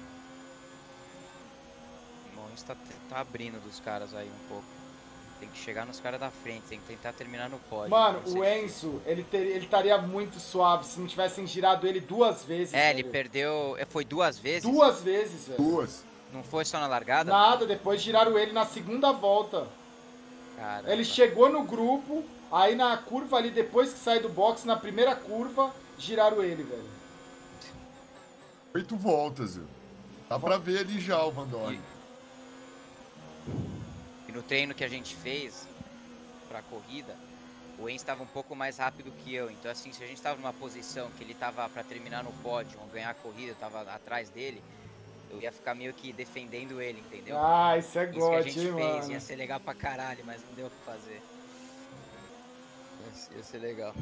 O Owens tá, tá abrindo dos caras aí um pouco. Tem que chegar nos caras da frente, tem que tentar terminar no pódio. Mano, Vai ser o Enzo, ele, ter, ele estaria muito suave se não tivessem girado ele duas vezes. É, ele velho. perdeu. é, Foi duas vezes? Duas vezes, velho. Duas. Não foi só na largada? Nada, depois giraram ele na segunda volta. Caramba. Ele chegou no grupo, aí na curva ali, depois que sai do box, na primeira curva, giraram ele, velho. Oito voltas, viu? Dá pra ver ali já o Van Dorn. E no treino que a gente fez pra corrida, o Enzo estava um pouco mais rápido que eu. Então, assim, se a gente estava numa posição que ele estava pra terminar no pódio ou ganhar a corrida, eu tava atrás dele, eu ia ficar meio que defendendo ele, entendeu? Ah, isso é Isso que a God, gente hein, fez, mano. ia ser legal pra caralho, mas não deu o que fazer. Ia ser- Ia ser legal.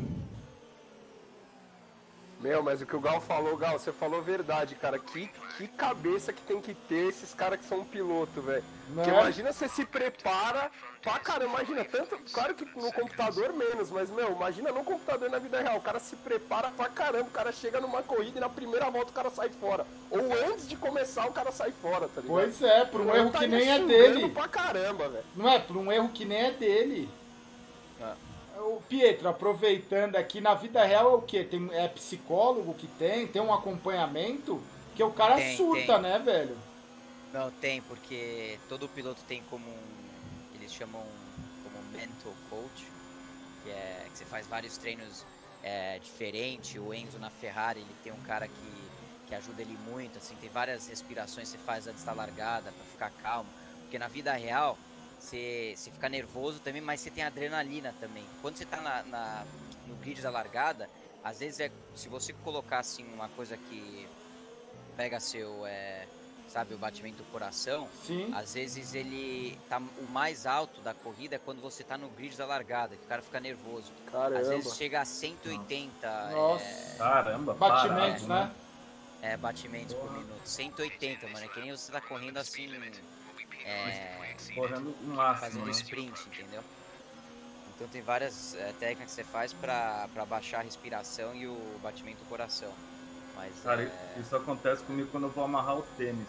Meu, mas o que o Gal falou, Gal, você falou verdade, cara. Que, que cabeça que tem que ter esses caras que são um piloto, velho. Porque Né? imagina você se prepara pra caramba, imagina, tanto, claro que no computador menos, mas, meu, imagina no computador na vida real, o cara se prepara pra caramba, o cara chega numa corrida e na primeira volta o cara sai fora. Ou antes de começar o cara sai fora, tá ligado? Pois é, por um Eu erro que estaria nem é xingando dele. pra caramba, velho. Não é? Por um erro que nem é dele. Ah. O Pietro, aproveitando aqui, na vida real é o quê? Tem, é psicólogo que tem? Tem um acompanhamento? Porque o cara Tem, surta, tem. né, velho? Não, tem, porque todo piloto tem como um. Eles chamam como mental coach, que é que você faz vários treinos é, diferentes. O Enzo na Ferrari, ele tem um cara que, que ajuda ele muito, assim, tem várias respirações que você faz antes da largada pra ficar calmo. Porque na vida real, você, você fica nervoso também, mas você tem adrenalina também. Quando você tá na, na- no grid da largada, às vezes é, se você colocar assim uma coisa que pega seu, é, sabe, o batimento do coração, Sim. às vezes ele tá o mais alto da corrida é quando você tá no grid da largada, que o cara fica nervoso. Caramba. Às vezes chega a cento e oitenta Nossa. é, Caramba, Batimentos, parado, né? é, batimentos por minuto. cento e oitenta, mano. É que nem você tá correndo assim. É, Correndo o máximo, fazendo né? sprint, entendeu? Então tem várias é, técnicas que você faz pra, pra baixar a respiração e o batimento do coração. Mas Cara, é, isso acontece comigo quando eu vou amarrar o tênis.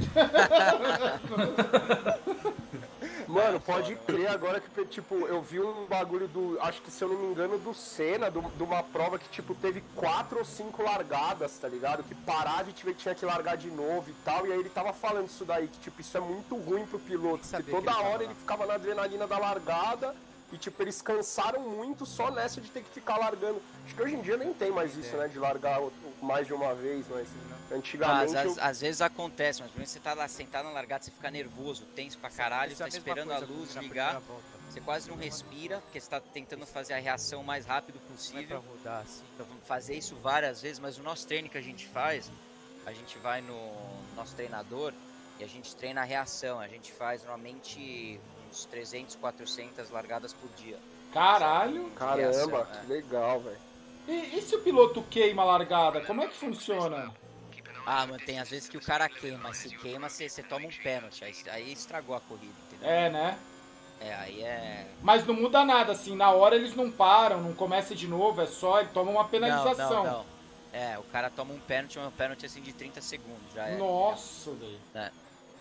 Mano, pode crer agora que, tipo, eu vi um bagulho do, acho que se eu não me engano, do Senna, do- de uma prova que, tipo, teve quatro ou cinco largadas, tá ligado? Que parava e tive- tinha que largar de novo e tal, e aí ele tava falando isso daí, que, tipo, isso é muito ruim pro piloto, porque sabia toda que ele hora tava ele lá. ficava na adrenalina da largada, e, tipo, eles cansaram muito só nessa de ter que ficar largando. Acho que hoje em dia nem tem mais isso, né, de largar o- o- mais de uma vez, mas antigamente... Mas, às, eu- às vezes acontece, mas primeiro você tá lá sentado na largada, você fica nervoso, tenso pra caralho, Isso é tá mesma esperando a coisa luz na ligar, primeira volta. você quase não respira, porque você tá tentando fazer a reação o mais rápido Não é pra possível. rodar assim. Então vamos fazer isso várias vezes, mas o nosso treino que a gente faz, a gente vai no nosso treinador e a gente treina a reação. A gente faz normalmente uns trezentas, quatrocentas largadas por dia. Caralho. De Caramba, reação, que é. legal, velho. E, e se o piloto queima a largada? Como é que funciona? Ah, mas tem às vezes que o cara queima, mas se queima você, você toma um pênalti, aí, aí estragou a corrida, entendeu? É, né? É, aí é... Mas não muda nada, assim, na hora eles não param, não começa de novo, é só, ele toma uma penalização. Não, não, não. É, o cara toma um pênalti, um pênalti assim de trinta segundos, já é. Nossa, velho. É.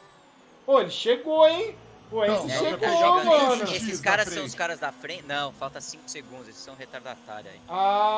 Ô, ele chegou, hein? O Enzo Não, É, já chegou, tá chegando. mano. X Esses na caras frente. são os caras da frente. Não, falta cinco segundos, eles são retardatários aí.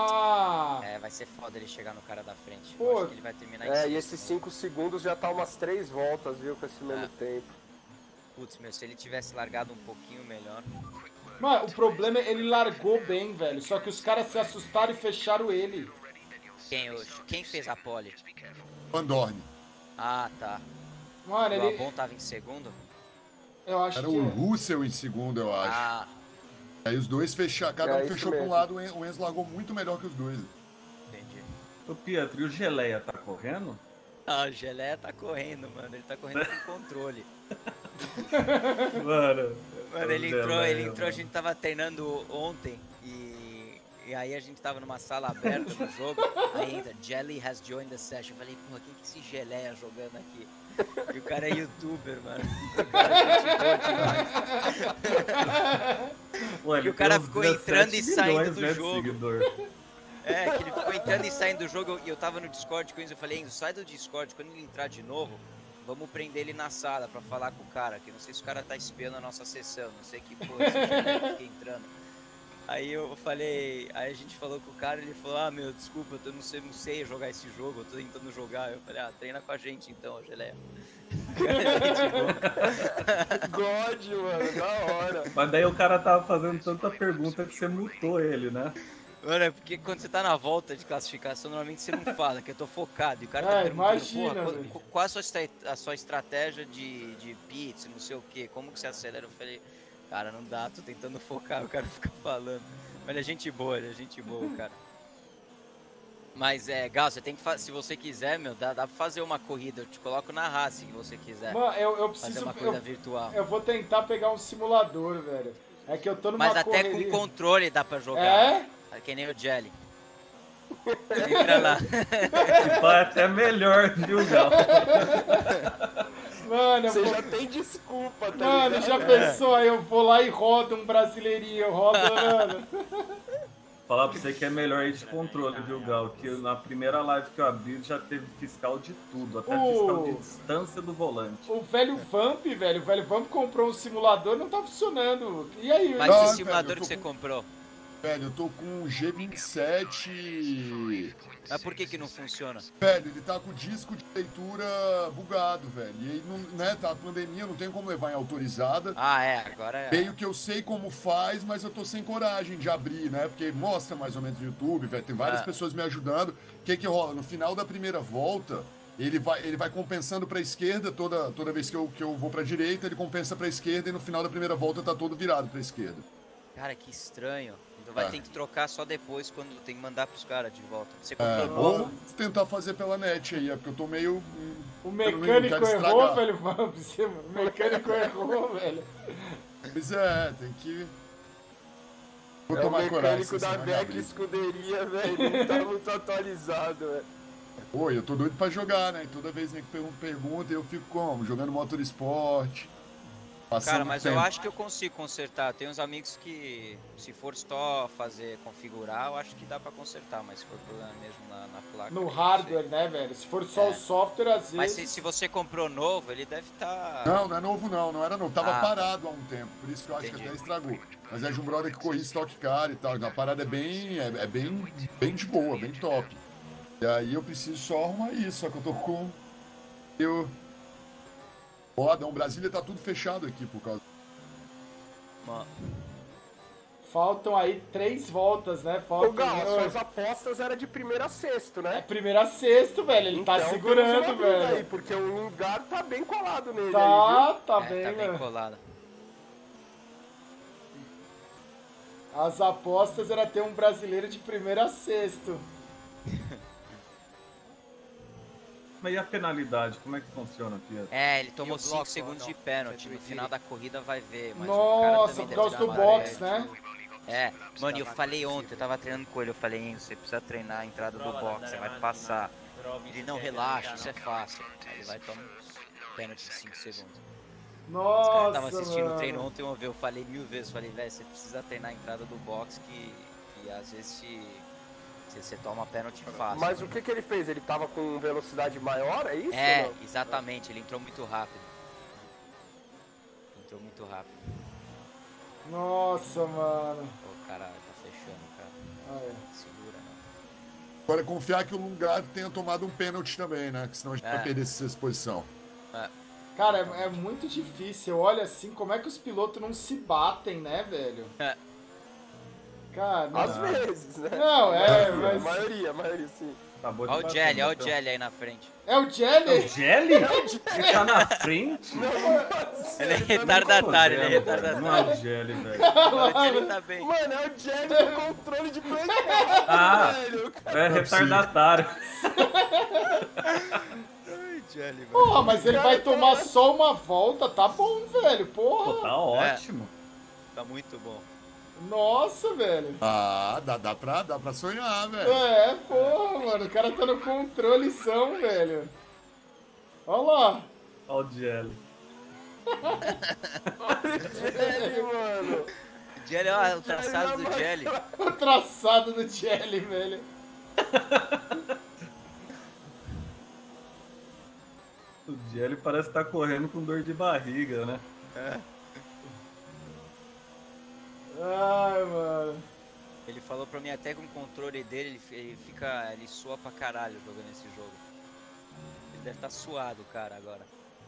Ah, É, vai ser foda ele chegar no cara da frente. Pô. Eu acho que ele vai terminar em É, e sexto, esses né? cinco segundos já tá umas três voltas, viu, com esse mesmo É. tempo. Putz, meu, se ele tivesse largado um pouquinho melhor. mano, o problema é ele largou bem, velho. Só que os caras se assustaram e fecharam ele. Quem, o- quem fez a pole? Van Dorn. Ah, tá. Mano, O ele. Albon tava em segundo? Eu acho Era que. o Russell em segundo, eu acho. Ah, Aí os dois fecharam, cada É um isso fechou pra um mesmo. lado, o En- o Enzo largou muito melhor que os dois. entendi. Ô Pietro, e o Geleia tá correndo? Ah, o Gelé tá correndo, mano. Ele tá correndo com controle. Mano, Mano, ele Geleia, entrou, ele entrou, a mano. gente tava treinando ontem e, e aí a gente tava numa sala aberta no jogo, aí entra, Jelly has joined the session. Eu falei, porra, quem que é esse Geleia jogando aqui? E o cara é youtuber, mano. O cara é gente boa demais. Pô, ele E o cara tem uns ficou entrando e dezessete saindo milhões, do né, de jogo. seguidor. É, que ele ficou entrando e saindo do jogo, e eu tava no Discord com ele, eu falei, Enzo, sai do Discord, quando ele entrar de novo, vamos prender ele na sala pra falar com o cara, que não sei se o cara tá espiando a nossa sessão, não sei que porra esse Geleia fica entrando. Aí eu falei, aí a gente falou com o cara, ele falou, ah, meu, desculpa, eu não sei, não sei jogar esse jogo, eu tô tentando jogar. Eu falei, ah, treina com a gente então, Geleia. God, mano, da hora. Mas daí o cara tava fazendo tanta pergunta que você mutou ele, né? Mano, é porque quando você tá na volta de classificação, normalmente você não fala, que eu tô focado. E o cara É, tá perguntando, imagina, porra, velho. qual, qual a sua, estra- a sua estratégia de, de pizza, não sei o que, como que você acelera? Eu falei, cara, não dá, tô tentando focar, o cara fica falando. Mas ele é gente boa, ele é gente boa, cara. Mas é, Gal, você tem que fazer, se você quiser, meu, dá, dá pra fazer uma corrida, eu te coloco na raça se você quiser. Mano, eu, eu Fazer preciso. uma corrida Eu, virtual. eu vou tentar pegar um simulador, velho. É que eu tô numa Mas até correria. com controle dá pra jogar. É? É que nem o Jelly. Entra lá. Tipo, é até melhor, viu, Gal? Mano, eu Você vou... já tem desculpa, tá Mano, ligado? já pensou? Aí eu vou lá e rodo um brasileirinho, eu rodo, mano. Falar pra você que é melhor ir de controle, viu, Gal? Que na primeira live que eu abri já teve fiscal de tudo, até O- fiscal de distância do volante. O velho Vamp, velho, o velho Vamp comprou um simulador e não tá funcionando. E aí? Mas Não, que simulador velho, eu tô que você com- comprou? Velho, eu tô com o G vinte e sete. Mas por que que não funciona? Velho, ele tá com o disco de leitura bugado, velho. E aí, não, né, tá a pandemia, não tem como levar em autorizada. Ah, é, agora é. Meio que eu sei como faz, mas eu tô sem coragem de abrir, né? Porque mostra mais ou menos no YouTube, velho. Tem várias Ah. pessoas me ajudando. O que que rola? No final da primeira volta, ele vai, ele vai compensando pra esquerda toda, toda vez que eu, que eu vou pra direita, ele compensa pra esquerda e no final da primeira volta tá todo virado pra esquerda. Cara, que estranho. Então vai É. ter que trocar só depois, quando tem que mandar pros caras de volta. Você É, comprou novo? ou tentar fazer pela net aí, é porque eu tô meio. hum, O eu não mecânico quero errou, estragar. velho Vamp. Você- O mecânico errou, velho. Pois é, tem que. Vou É o tomar coragem. mecânico da senão vai V E C abrir. Escuderia, velho, não tá muito atualizado, velho. Pô, eu tô doido pra jogar, né? E toda vez que pergunta, pergunta, eu fico como? Jogando Motorsport. Passando Cara, mas eu tempo. acho que eu consigo consertar. Tem uns amigos que, se for só fazer, configurar, eu acho que dá pra consertar. Mas se for problema mesmo na, na placa... No eu não hardware, sei. né, velho? Se for só É. o software, às Mas vezes... se, se você comprou novo, ele deve estar... Não, não é novo não, não era novo. Tava Ah, parado há um tempo, por isso que eu acho entendi. que até estragou. Mas é de um brother que corria Stock Car e tal. A parada é bem, é, é bem, bem de boa, bem top. E aí eu preciso só arrumar isso, só que eu tô com... Eu... Foda, o Brasília tá tudo fechado aqui por causa... Mano, Faltam aí três voltas, né? Ô, Faltam... Gal, as suas apostas eram de primeiro a sexto, É né? primeiro a sexto, velho. Ele tá Então, segurando, temos uma briga velho. Aí, porque o lugar tá bem colado nele aí, Tá, tá é, bem, tá bem velho. colado. As apostas era ter um brasileiro de primeiro a sexto. Mas e a penalidade? Como é que funciona, Pietro? É, ele tomou E o cinco bloco, segundos não? de pênalti. É No do final da corrida vai ver. Mas o cara Nossa, também por deve causa dar do amarelo. box, né? É, mano, eu falei ontem, eu tava treinando com ele, eu falei, Enzo, você precisa treinar a entrada do box, você vai passar. Ele, não, relaxa, isso é fácil. Aí ele vai tomar um pênalti de cinco segundos. Os Nossa, caras estavam assistindo mano. o treino ontem, eu, eu falei mil vezes, falei, velho, você precisa treinar a entrada do box que, que às vezes se, se você toma pênalti fácil. Mas o que que ele fez? Ele tava com velocidade maior, é isso? É, ou não? exatamente, ele entrou muito rápido. Entrou muito rápido. Nossa, mano. Pô, caralho, tá fechando, cara. Ah, é. Segura, né? Agora, confiar que o Lungard tenha tomado um pênalti também, né? Que senão a gente É. vai perder essa exposição. É. Cara, é, é muito difícil. Olha assim, como é que os pilotos não se batem, né, velho? É. Cara, Às não. vezes, né? Não, é, A mas... maioria, a maioria, sim. Acabou de Olha o bater, Jelly, olha o então. Jelly aí na frente. É o Jelly? O Jelly? Ele tá na frente? Ele é retardatário, ele é retardatário. Não é o Jelly, velho. O Jelly tá bem. Mano, é o Jelly do controle de PlayStation, Ah, velho. é retardatário. Jelly, velho. Porra, mas ele vai tomar só uma volta, tá bom, velho, porra. Pô, tá ótimo. É, tá muito bom. Nossa, velho. Ah, dá, dá, pra, dá pra sonhar, velho. É, porra, mano, o cara tá no controlezão, velho. Olha lá. Olha o Jelly. Jelly, mano. Jelly, ó, o traçado do Jelly. O traçado do Jelly, velho. O Jelly parece estar correndo com dor de barriga, né? É. Ai, mano. Ele falou pra mim até com o controle dele, ele, ele fica. Ele sua pra caralho jogando esse jogo. Ele deve estar suado, cara, agora.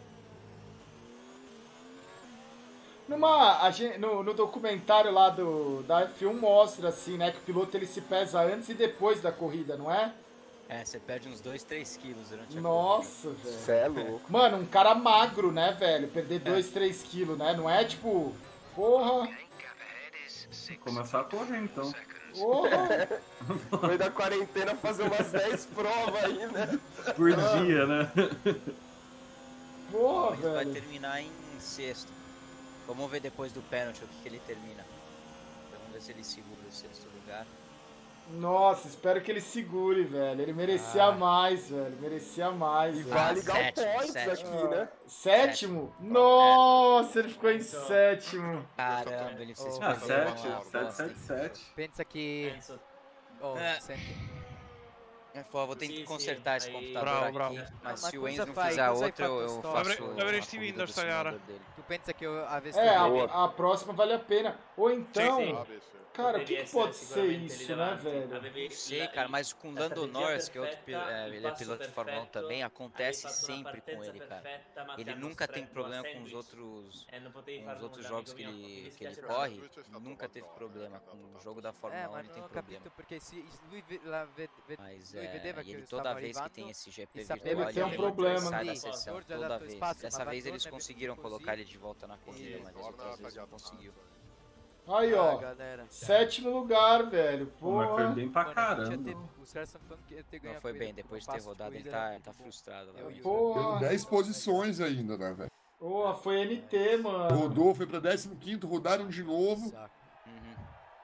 Numa, a gente, no, no documentário lá do, da F um mostra assim, né, que o piloto ele se pesa antes e depois da corrida, não é? É, você perde uns dois, três quilos durante a Nossa, corrida. velho. Cê é louco. Mano, um cara magro, né, velho? Perder dois, três quilos, né? Não é tipo, porra. Começar a correr, então. Porra. Foi da quarentena fazer umas dez provas aí, né? Por dia, né? Porra, Ele vai velho. terminar em sexto. Vamos ver depois do pênalti o que, que ele termina. Vamos ver se ele segura o sexto lugar. Nossa, espero que ele segure, velho. Ele merecia Ah. mais, velho. Merecia mais, E velho. vale sétimo, gal points sétimo. aqui, né? Sétimo? Nossa, ele ficou em sétimo. Caramba, ele fez Oh, Ah, Perdeu sete, uma sete, bosta, sete, sete. Pensa que... Enzo. Oh, É. sente. É, pô, vou ter Sim, que sim, consertar esse aí- computador Bravo, aqui. bravo. Mas Ma se o cosa Enzo não fai? fizer Cosa hai outro, eu, eu fatto faço storico? a Dovresti corrida vincere do sta gara. Tá simulador dele. Tu pensa che io avessi... É, Boa. a, a próxima vale a pena. Ou então, Sim, sim. cara, o Poderia que, que essere pode ser sicuramente isso, lì né, davanti. velho? Avevi Não sei, la- cara, mas com o la Lando strategia Norris, que é outro pi- perfetta, é, il ele é passo piloto de Fórmula um perfetto, também, acontece hai fatto una sempre com partenza ele, cara. perfetta, ma ti Ele hanno nunca tem stretto a problema com os sandwich outros, e non potevi com fare os outros nulla, jogos que amico mio. Mi ele, que ele dispiace corre, tanto. nunca teve problema. Com o jogo da Eh, Fórmula um ma ele non tem ho problema. capito perché se lui, ve- la ve- ve- Mas lui é, vedeva e che ele stavano toda vez que arrivando tem esse G P e sapeva virtual, Ele tem um ele problema. sai da Sì, sessão, Giorgio ha toda dato vez. spazio, Dessa ma vez eles Bartolone conseguiram così. colocar ele de volta na corrida, E- mas as outras vezes não conseguiu. Aí, Ah, ó. galera. Sétimo lugar, velho. Pô, mas foi Porra. bem pra Mano, a gente ia ter- caramba. os caras estão falando que ia ter ganho Não a foi corrida bem, com depois de passo ter rodado ele corrida, tá, muito tá bom. frustrado lá. Eu o e o Enzo. Porra. Deu dez posições ainda, né, velho? Porra, foi N T, mano. Rodou, foi pra décimo quinto, rodaram de novo. Saco. Uhum.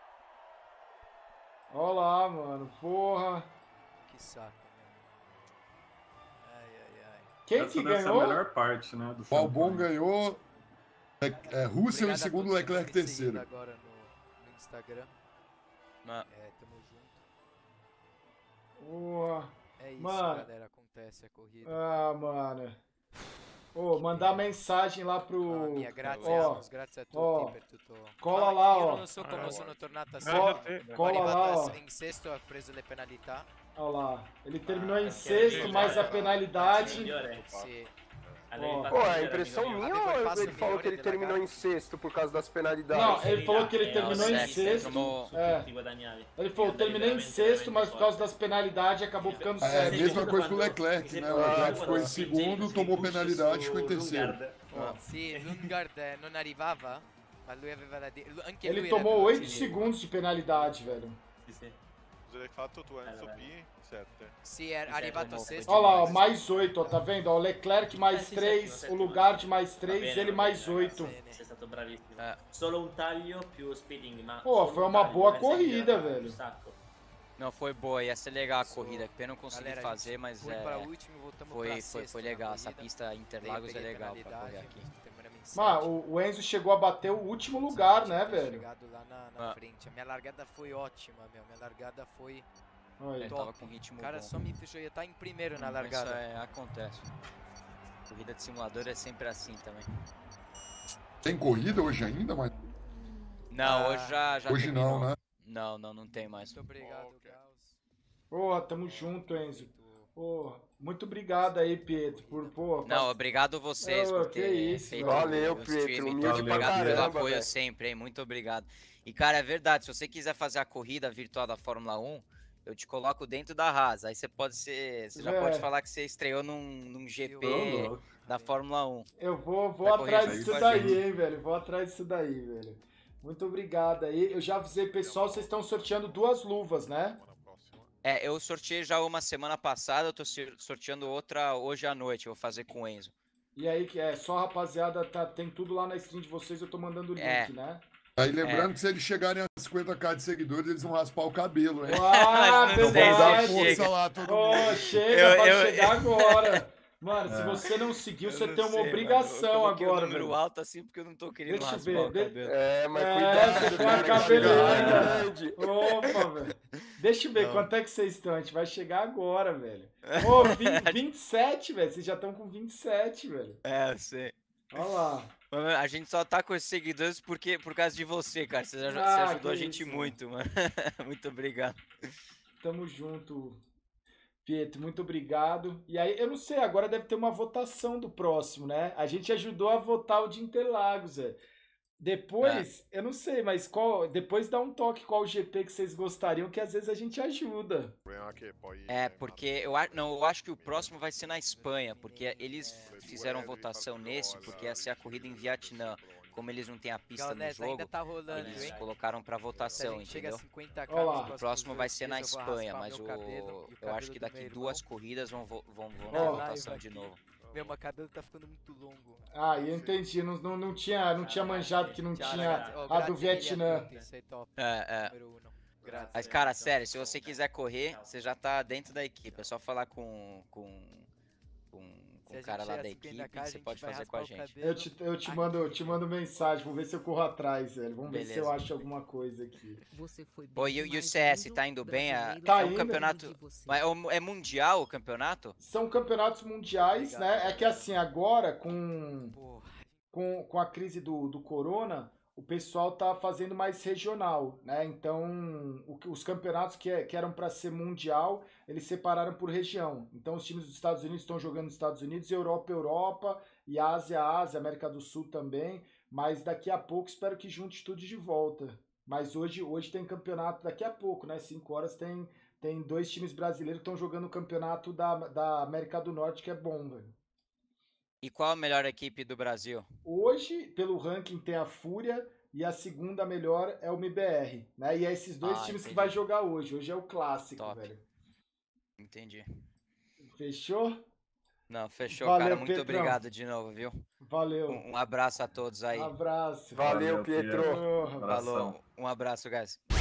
Olha lá, mano. Porra. Que saco, meu. Ai, ai, ai. Quem Essa que deve ser ganhou? a melhor parte, né? Do O Albon campeonato. ganhou. É, é, Russell em Obrigado a segundo, todos que Leclerc estão me seguindo terceiro. agora no, no Instagram. Mas- É, tamo junto. Porra. É isso, Mano. galera. Acontece a corrida. Ah, mano. Ô, mandar mensagem lá pro. Ah, mia, grazie, Ó, Amos, grazie a tutti ó. per tutto. Cola Ma lá, io ó. non so come sono tornato a Co- sesto. Ho cola arrivato lá, a- ó. in sesto e ho preso le penalità. Olha lá. Ele terminou Ah, em perché sexto, avevi mais già a il penalidade. migliore. Sì. Avevi Ó. fatto Pô, il é migliore, impressão amico mio. minha Avevo il ou passo ele falou que ele migliore terminou della em sexto por causa das penalidades? Não, ele falou que ele Não, terminou em sexto, sexto. tomou- É. Tutti guadagnavi. Ele falou, terminei em sexto, mas por causa das penalidades acabou ficando É, sétimo. mesma coisa que o Leclerc, né? O Leclerc ficou em segundo, tomou penalidade e ficou em terceiro. Sì, Lundgaard eh, non arrivava, ma lui aveva la... di- Anche Ele lui tomou era oito velocissimo. segundos de penalidade, velho. Sì, sì. Cosa hai fatto tu, Enzo Allora. P? sette. Sì, è arrivato a sesto. Olha lá, ó, mais oito, ó, tá vendo? Ó, o Leclerc mais Eh, sì, três, sétimo, o sétimo. lugar de mais Va três, bene, ele va mais bene, oito. ragazzi, sei stato bravissimo. É. Solo un taglio più speeding, ma Pô, solo foi un uma taglio, boa nel corrida, senso, velho. un sacco. Não, foi boa, ia ser legal a Isso. corrida, que pena não consegui Galera, fazer, gente, mas fui é, para o último, voltamos foi, pra foi, sexto foi na legal. Essa corrida. pista Interlagos é Peguei legal pra correr penalidade, aqui. terminamos em Mano, sétimo. o- o Enzo chegou a bater o último lugar, Tinha né, ter velho? chegado lá na, na Ah. frente. A minha largada foi ótima, meu. Minha largada foi Aí. É, top. tava com ritmo O cara bom. só me fechou, eu ia estar em primeiro na Isso largada. é, acontece. Corrida de simulador é sempre assim também. Tem corrida hoje ainda, mas Não, Ah, hoje já, já hoje terminou. não, né? Não, não, não tem mais. Muito obrigado, Ok. Gauss. Pô, tamo junto, Enzo. Pô, muito obrigado aí, Pietro, por, pô... Não, obrigado vocês Ô, por que ter isso, feito valeu, o Pietro, stream. humilde Muito pra obrigado pelo caramba, apoio velho. sempre, hein? Muito obrigado. E, cara, é verdade, se você quiser fazer a corrida virtual da Fórmula um, eu te coloco dentro da Haas. Aí você pode ser. Você já É. pode falar que você estreou num, num G Ô, P louco. da Fórmula um. Eu vou, vou Vai atrás correr disso aí, daí, faz hein, velho. Vou atrás disso daí, velho. Muito obrigado aí. Eu já avisei, pessoal, vocês estão sorteando duas luvas, né? Na prossima. É, eu sorteei já uma semana passada, eu tô sor- sorteando outra hoje à noite, eu vou fazer com o Enzo. E aí, que é só rapaziada, tá, tem tudo lá na stream de vocês, eu tô mandando o link, É. né? Aí lembrando que se eles chegarem a cinquenta k de seguidores, eles vão raspar o cabelo, hein? Ah, Mas não Então vamos dar verdade. força chega. lá, todo Ô, mundo. chega, Eu- pode eu- chegar agora. Mano, se É. você não seguiu, Eu você não tem uma sei, mano, obrigação eu coloquei agora, o número velho. alto assim porque eu não tô querendo Deixa eu raspar ver, o de- cabelo. É, mas É, cuidado, você tem cara, uma vai cabeleira. chegar grande. Opa, velho. Deixa eu ver Não. quanto é que vocês estão. A gente vai chegar agora, velho. Ô, vinte, vinte e sete, velho. Vocês já estão com vinte e sete, velho. É, eu sei. Olha lá. Mas, A gente só tá com esses seguidores porque, por causa de você, cara. Você, aj- Ah, você ajudou que a gente isso, muito, mano. Muito obrigado. Tamo junto, Pietro. Muito obrigado. E aí, eu não sei, agora deve ter uma votação do próximo, né? A gente ajudou a votar o de Interlagos, velho. Depois, eu não sei, mas qual. Depois dá um toque qual G P que vocês gostariam, que às vezes a gente ajuda. É, porque eu, a- não, eu acho que o próximo vai ser na Espanha, porque eles fizeram votação nesse, porque ia ser a corrida em Vietnã. Como eles não têm a pista no Galnés, ainda jogo, tá rolando, eles hein? colocaram pra Se a votação, gente chega a entendeu? cinquenta k Olha lá. nos O próximos próximo vai dois ser na dias, eu vou Espanha, raspar mas meu o, cabelo e o eu acho cabelo que do daqui meu duas irmão. corridas vão, vo- vão, vão Na na Ó. votação live de aqui. novo. Meu, meu cabelo tá ficando muito longo. Ah, eu entendi. Não, não, não tinha, não tinha manjado que não Tchau, tinha ragazzi. Oh, a do grazie mille a Vietnã. tutti, sei top. É, é. Número uno. Grazie. Mas, cara, sério, se você quiser correr, você já tá dentro da equipe. É só falar com, com, com, com Se a o cara gente lá chegar da a cinquenta equipe, k, a você gente pode vai fazer com a raspar o gente. cabelo. Eu te, eu te mando, eu te mando mensagem, vou ver se eu corro atrás, velho. Vamos ver se eu Beleza. acho alguma coisa aqui. Você foi Pô, e, o- e o C S tá indo bem? A- Tá é um indo. campeonato. Mas é um- é mundial o campeonato? São campeonatos mundiais, né? É que assim, agora com, Porra. com, com a crise do, do corona, o pessoal tá fazendo mais regional, né? Então, o que- os campeonatos que, é- que eram para ser mundial, eles separaram por região. Então, os times dos Estados Unidos estão jogando nos Estados Unidos, Europa, Europa, e Ásia, Ásia, América do Sul também. Mas daqui a pouco espero que junte tudo de volta. Mas hoje, hoje tem campeonato, daqui a pouco, né? Cinco horas tem, tem dois times brasileiros que estão jogando o campeonato da, da América do Norte, que é bom, velho. E qual a melhor equipe do Brasil? Hoje, pelo ranking, tem a Fúria e a segunda melhor é o M B R, né? E é esses dois Ah, times que entendi. vai jogar hoje. Hoje é o clássico, Top. velho. Entendi. Fechou? Não, fechou, Valeu, cara. Muito Petrão. obrigado de novo, viu? Valeu. Um, um abraço a todos aí. Abraço. Valeu, Valeu, Pietro. Pietro. Porra, Abração. Falou. Um abraço, guys.